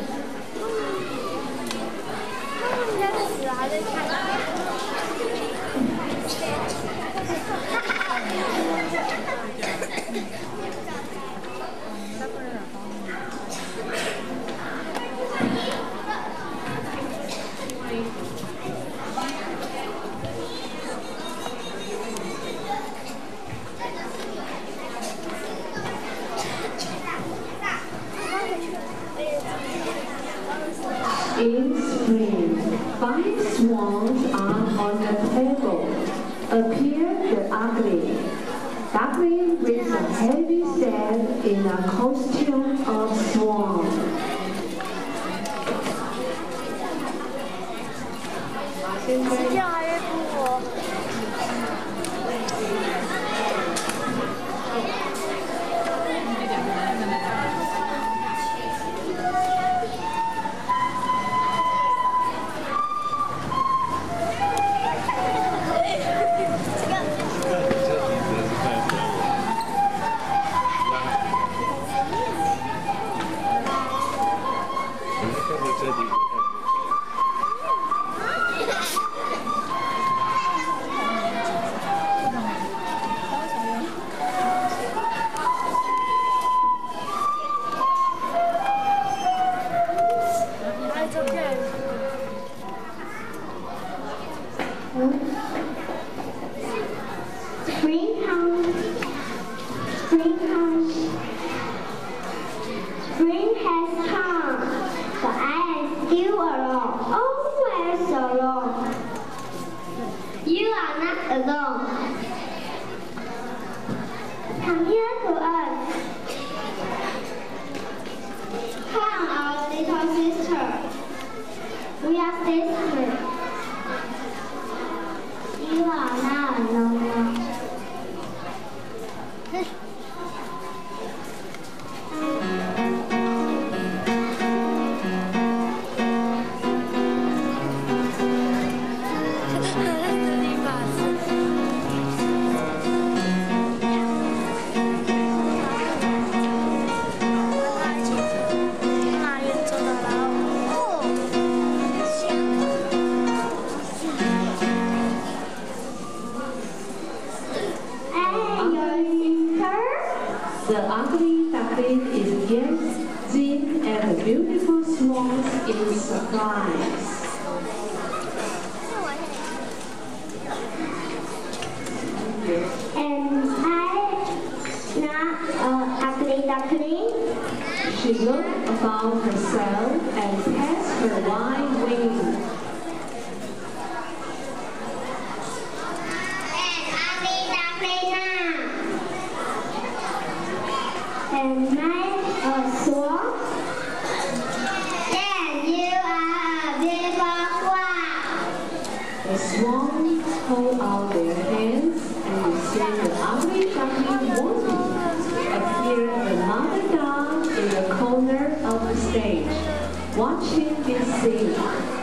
In spring, 5 swans are on the table. Appear the ugly. Duckling with a heavy sail in a costume of swan. Spring has come, but I am still alone. Oh, where so long? You are not alone. Come here to us. Come, our little sister. We are sisters. You are not alone now. The ugly duckling is gazing at the beautiful swans in surprise. And I'm not an ugly duckling. She looked about herself and passed her wide wings. And I'm a swan. Then you are a beautiful swan. The swans hold out their hands and see the ugly duckling wanting. Appeared another dog in the corner of the stage, watching this scene.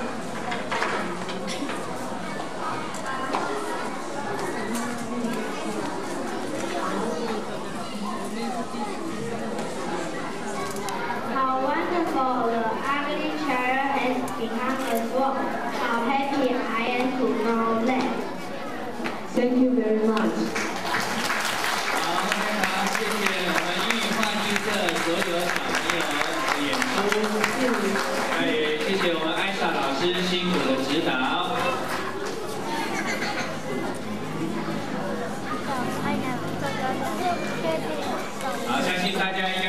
How wonderful the ugly child has become a swan. How happy I am to know that. Thank you very much. 好，非常谢谢我们英语话剧社所有小朋友的演出，也谢谢我们艾莎老师辛苦的指导。好，相信大家。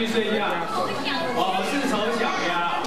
睡觉。哦，是丑小鸭。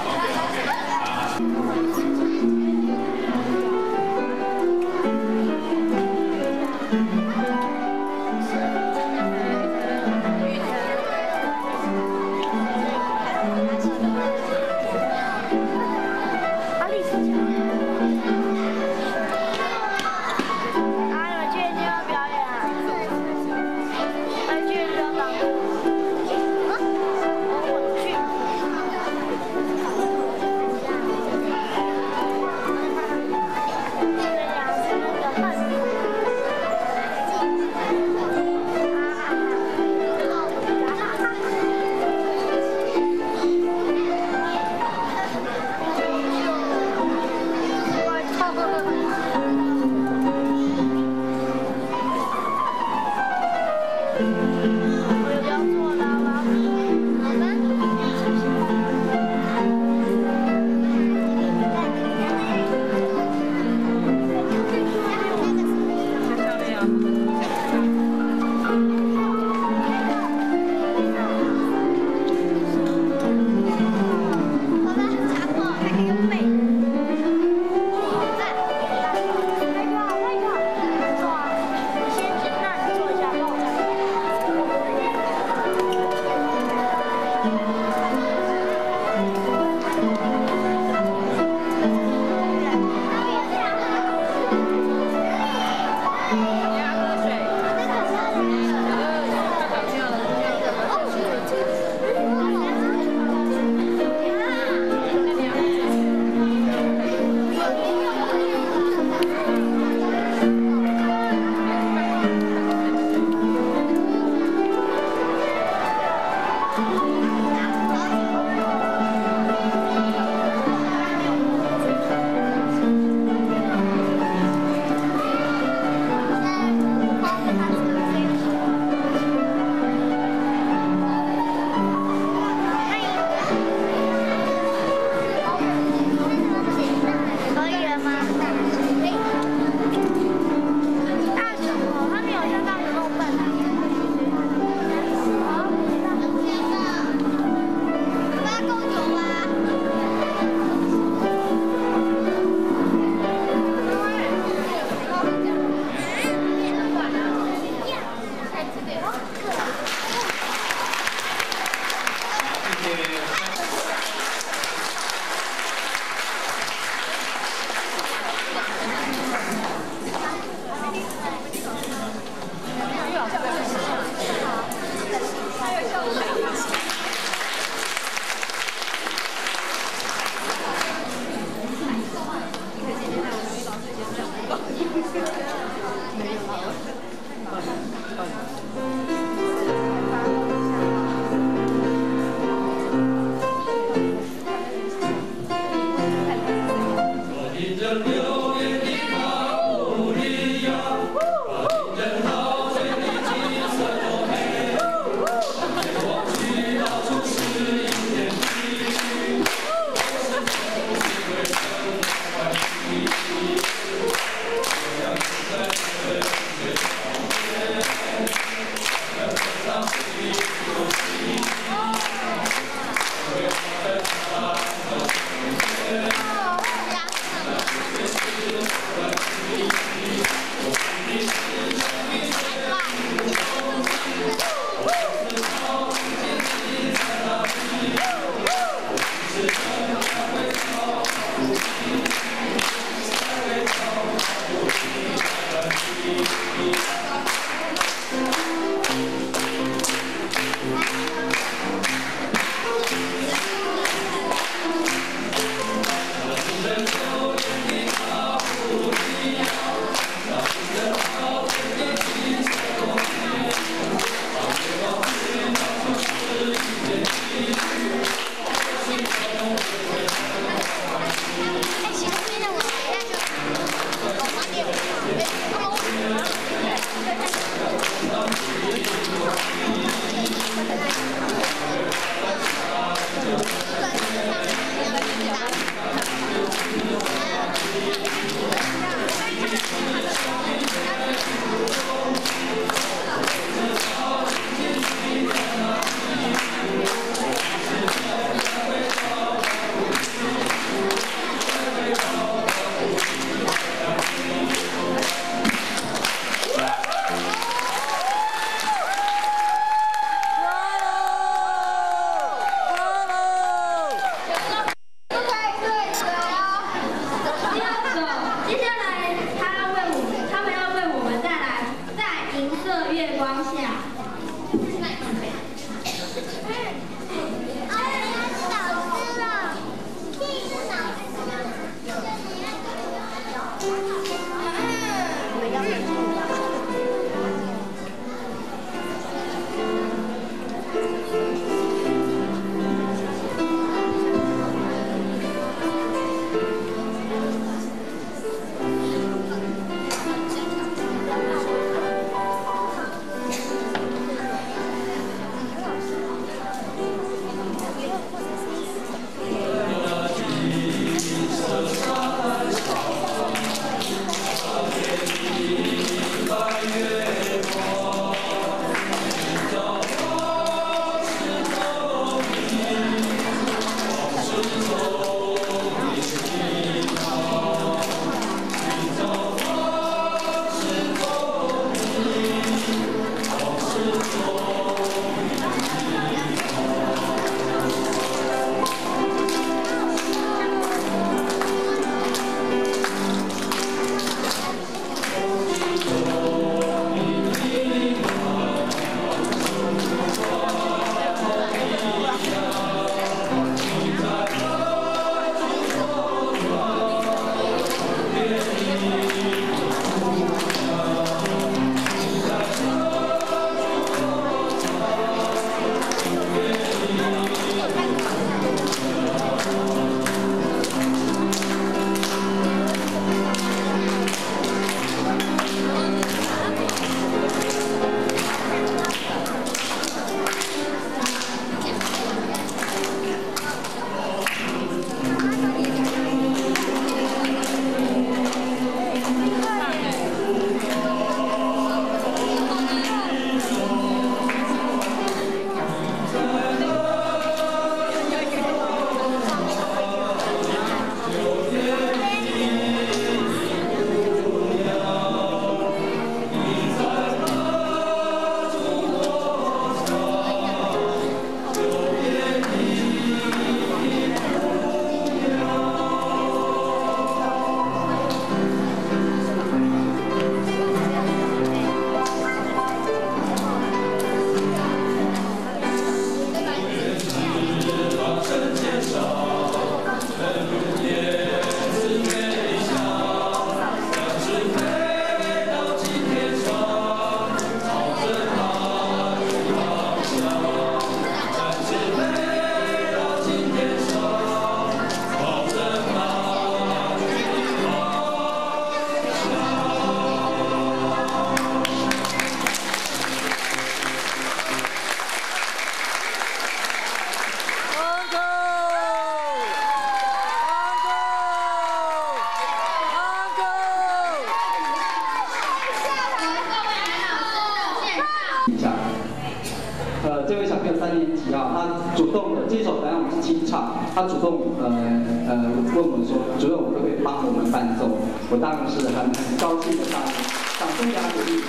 一下。这位小朋友3年级啊，他主动的这首本来我们是清唱，他主动问我说，主任我可不可以帮我们伴奏？我当然是很高兴的答应，掌声给他鼓励。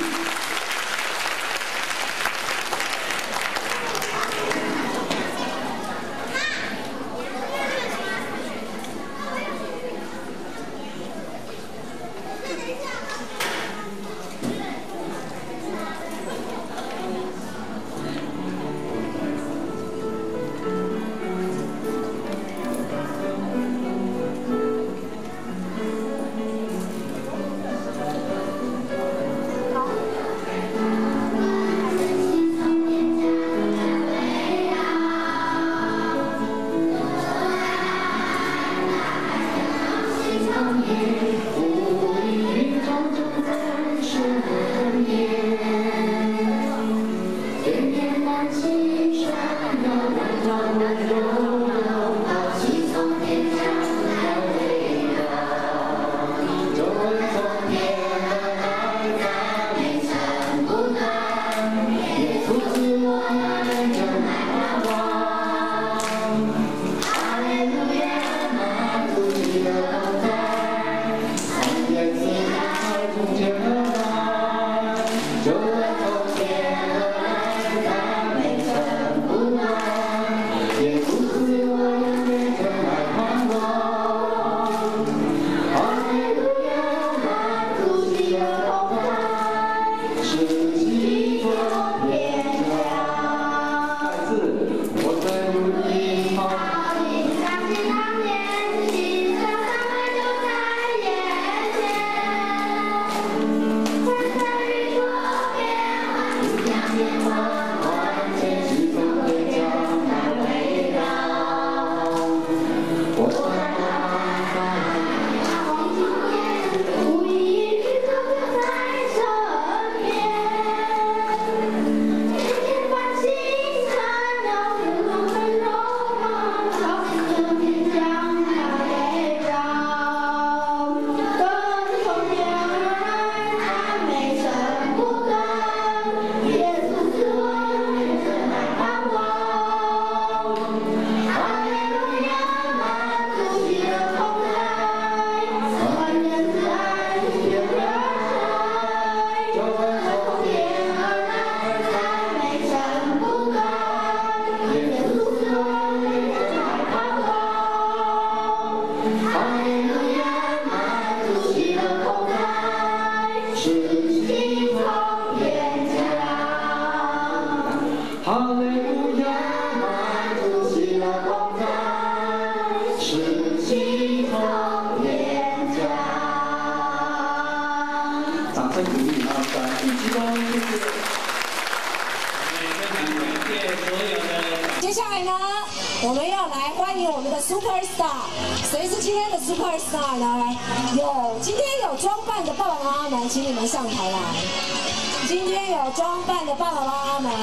接下来呢，我们要来欢迎我们的 Superstar。谁是今天的 Superstar 呢？今天有装扮的爸爸妈妈们，请你们上台来。今天有装扮的爸爸妈妈们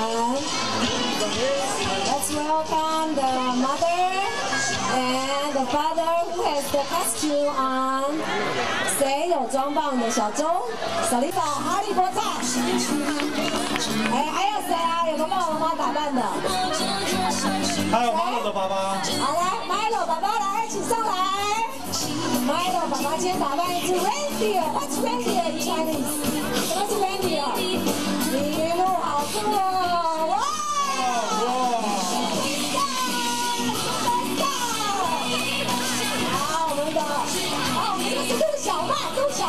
，Let's welcome the mother and the father who has the costume on。谁有装扮的？小钟、小丽宝、哈利波特。还有谁啊？有没有爸爸妈妈打扮的？ 还有 Milo 的爸爸。 好，来 ，Milo 爸爸来，请上来。Milo 爸爸今天打扮一只 reindeer。What's reindeer in Chinese？ 什么是 reindeer？ 麋鹿，好酷哦！哇！好，我们这个是陆小曼。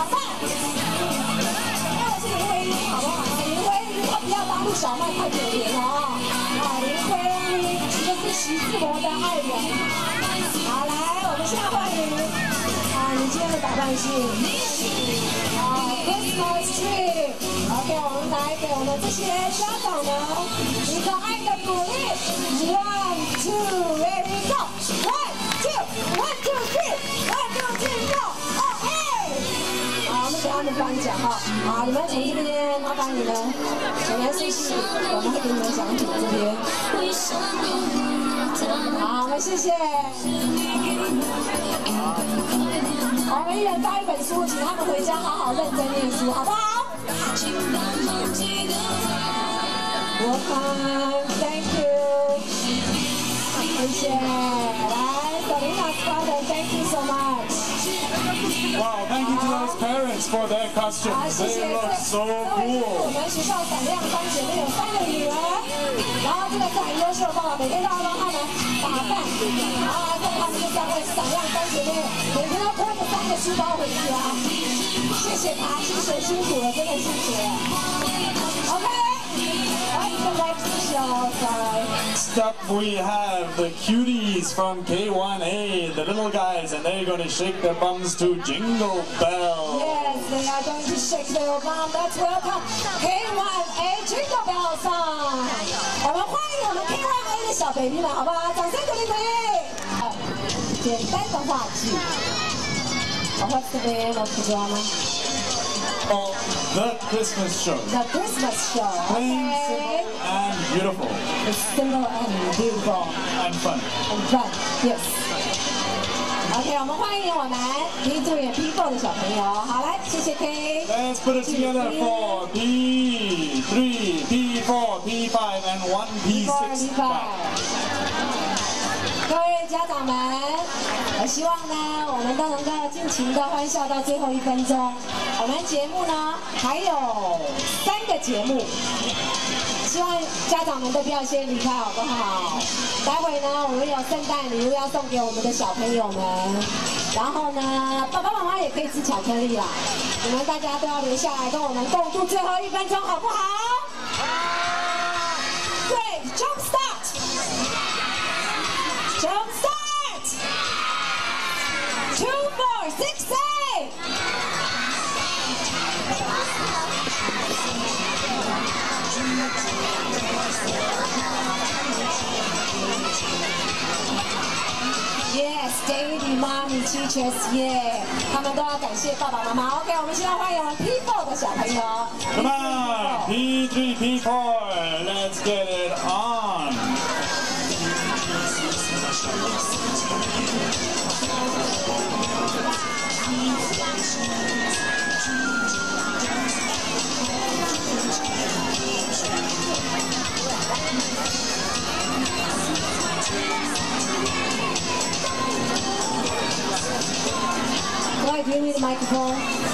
那我是林徽因，好不好？林徽因她不要当陆小曼，太可怜了啊！林徽因就是徐志摩的爱人。好，来，我们现在欢迎你今天的打扮是Christmas tree。OK， 我们来给我们这些家长呢一个爱的鼓励。1, 2, ready go！ 1, 2, 3， 1, 2, 3， go！ 好，我们给他们颁奖哈。好，你们从这边麻烦你们前面休息，我们会给你们奖品这边。好，我们谢谢。好，我们一人发一本书，请他们回家好好认真念书，好不好？ Welcome, thank you. 谢谢，来，Selina's father, thank you so much. Wow, thank you to those parents for their costumes. They look so 我 cool. 们学校闪亮三姐妹有3个女儿，然后这个是很优秀的爸爸，每天都要帮他们打扮，然后送他们这3位闪亮三姐妹，每天都拖着3个书包回家。谢谢他，辛苦了，真的辛苦了。OK， what's the next show? Sorry. Next up we have the cuties from K1A, the little guys, and they're going to shake their bums to Jingle Bell. Yes, they are going to shake their bum. Let's welcome K1A Jingle Bell song. 我们欢迎我们 K1A 的小 baby 们，好不好？掌声鼓励鼓励。简单的话剧。What's the name of the drama? Oh, The Christmas Show. The Christmas Show. Plain, Okay. simple, and beautiful. It's simple and beautiful. And fun. And fun. Yes. OK， 我们欢迎我们 P2 也 P4 的小朋友。好，来，谢谢 K。 Let's put it together for P3, P4, P5, and 1 P6. 各位家长们，我希望呢，我们都能够尽情的欢笑到最后1分钟。我们节目呢还有3个节目，希望家长们都不要先离开，好不好？待会呢，我们有圣诞礼物要送给我们的小朋友们，然后呢，爸爸妈妈也可以吃巧克力啦。你们大家都要留下来跟我们共度最后1分钟，好不好？对 ，Jump Start。Jump start! 2, 4, 6, 8. Yes, Daddy, Mommy, Teachers, yeah. 他们都要感谢爸爸妈妈。OK， 我们现在欢迎我们 P4 的小朋友。 Come on, P3, P4, let's get it on. Boy, do you need a microphone?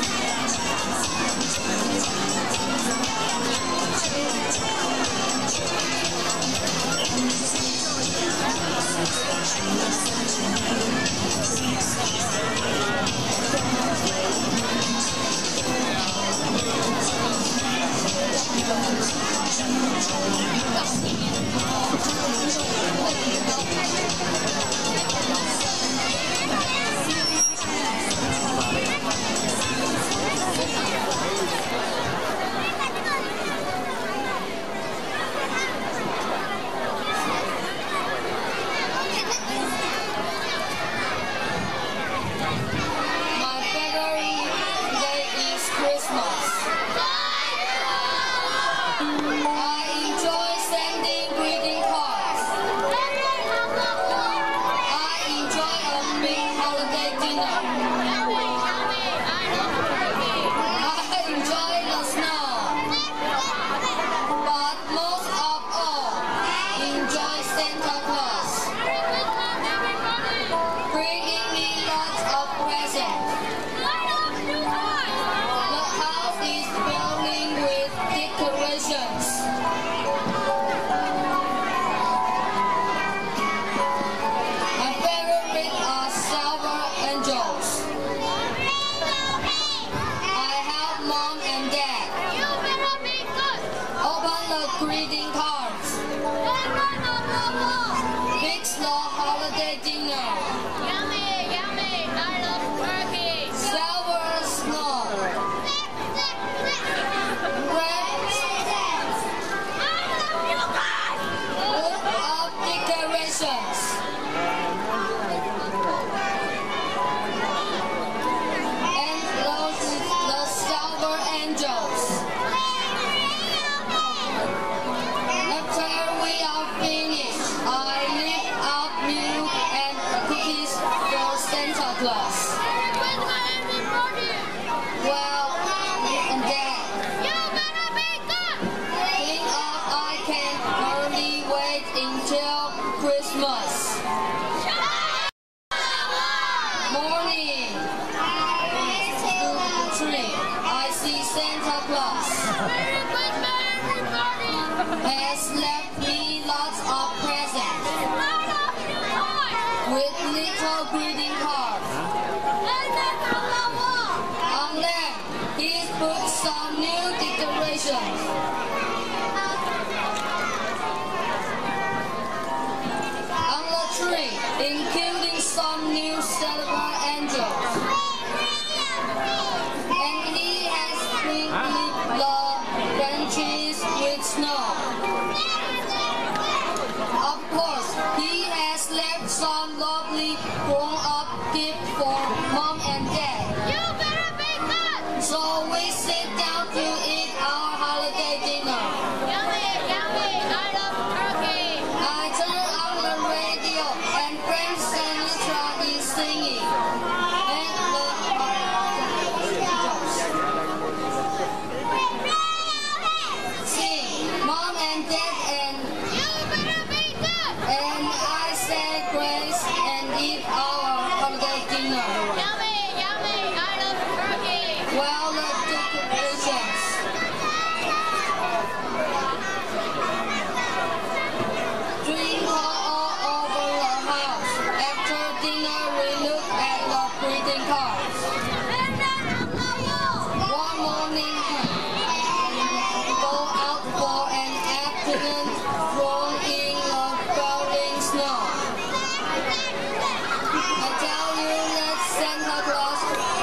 Greeting cards. Big snow holiday dinner. Yummy, yummy. I love turkey. Silver snow. Book of decorations. And the silver angels. After we are finished, I lift up milk and cookies. yellow greeting card. On them, he put some new decorations. On the tree, including some new silver angels. And he has sprinkled the branches with snow. Of course, he has left some lovely grown-up gifts for mom and dad. You better be good! So we sit down to eat our holiday dinner. Yummy, yummy, I love turkey. I turn on the radio and Frank Sinatra is singing. And sing, mom and dad and you better be good. And I say grace and eat our holiday dinner. Yummy, yummy, I love turkey. Well, the decorations. Drink all over the house. After dinner, we look at the greeting cards. One morning, go out for an afternoon stroll in the falling snow. I tell you that Santa Claus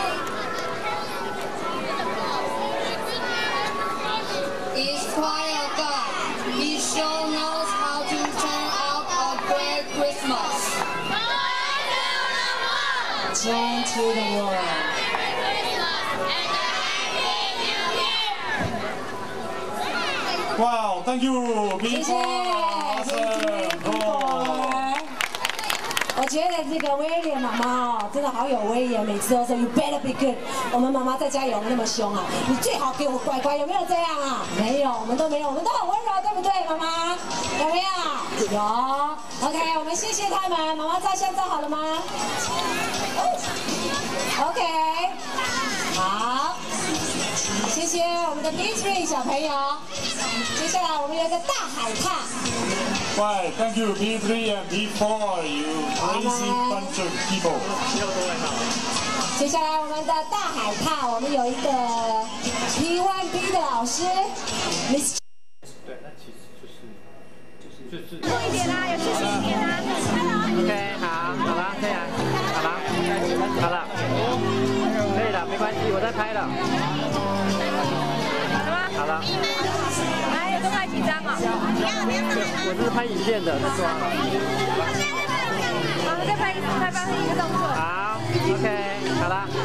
is quite a guy. He sure knows how to turn out a great Christmas. Join to the world. Wow, thank you, 谢谢 我觉得这个威廉妈妈哦，真的好有威严，每次都说 You better be good。我们妈妈在家有那么凶啊，你最好给我乖乖，有没有这样啊？没有，我们都没有，我们都很温柔，对不对，妈妈？有没有？有。OK， 我们谢谢他们。妈妈照相照好了吗 ？OK， 好，谢谢我们的 B3 小朋友。接下来我们有一个大海獭。 Why, thank you, B3 and B4, you crazy bunch of people. 接下来我们的大海獭，我们有一个 P1B 的老师 ，Miss。 对，那其实就是多一点啦，有信心一点啦。 OK， 好了，这样，好了，可以了，没关系，我在拍了。好了。 来，有多拍几张哦？ 我是拍影片的，在抓。 好，再拍一个动作。 好 ，OK， 好了。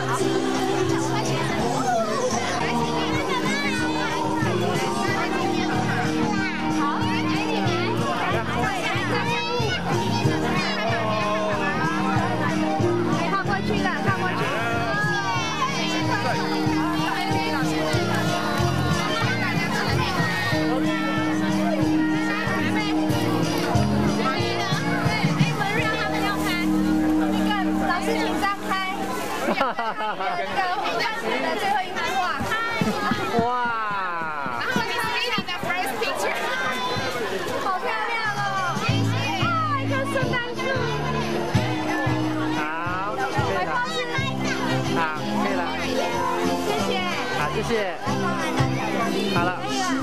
靠过去了，靠过去。老师，请张开。这个红战士的最后一幅画。 哇！ 然后你是你的 first picture， 好漂亮哦！哇，一棵圣诞树。 好，可以了。好，可以了。 谢谢。 好，谢谢。好了。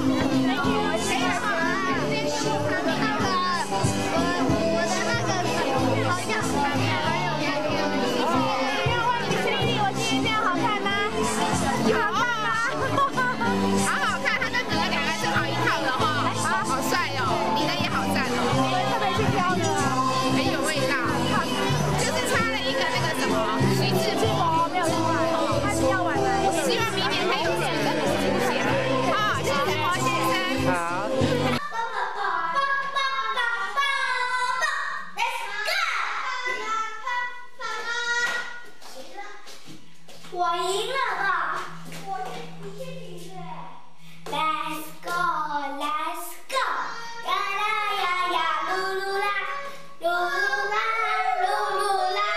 我赢了吧？你先比对。Let's go, let's go， 呀啦呀呀，噜噜啦，噜噜啦，噜噜啦，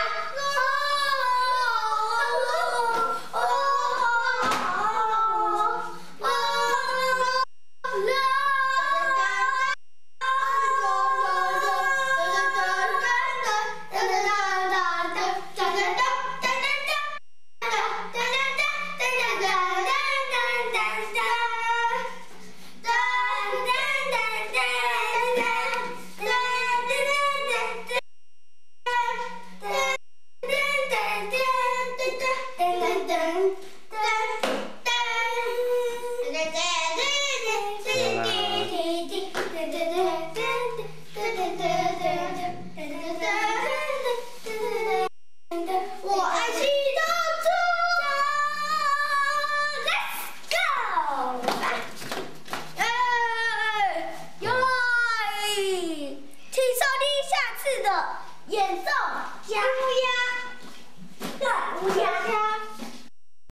的。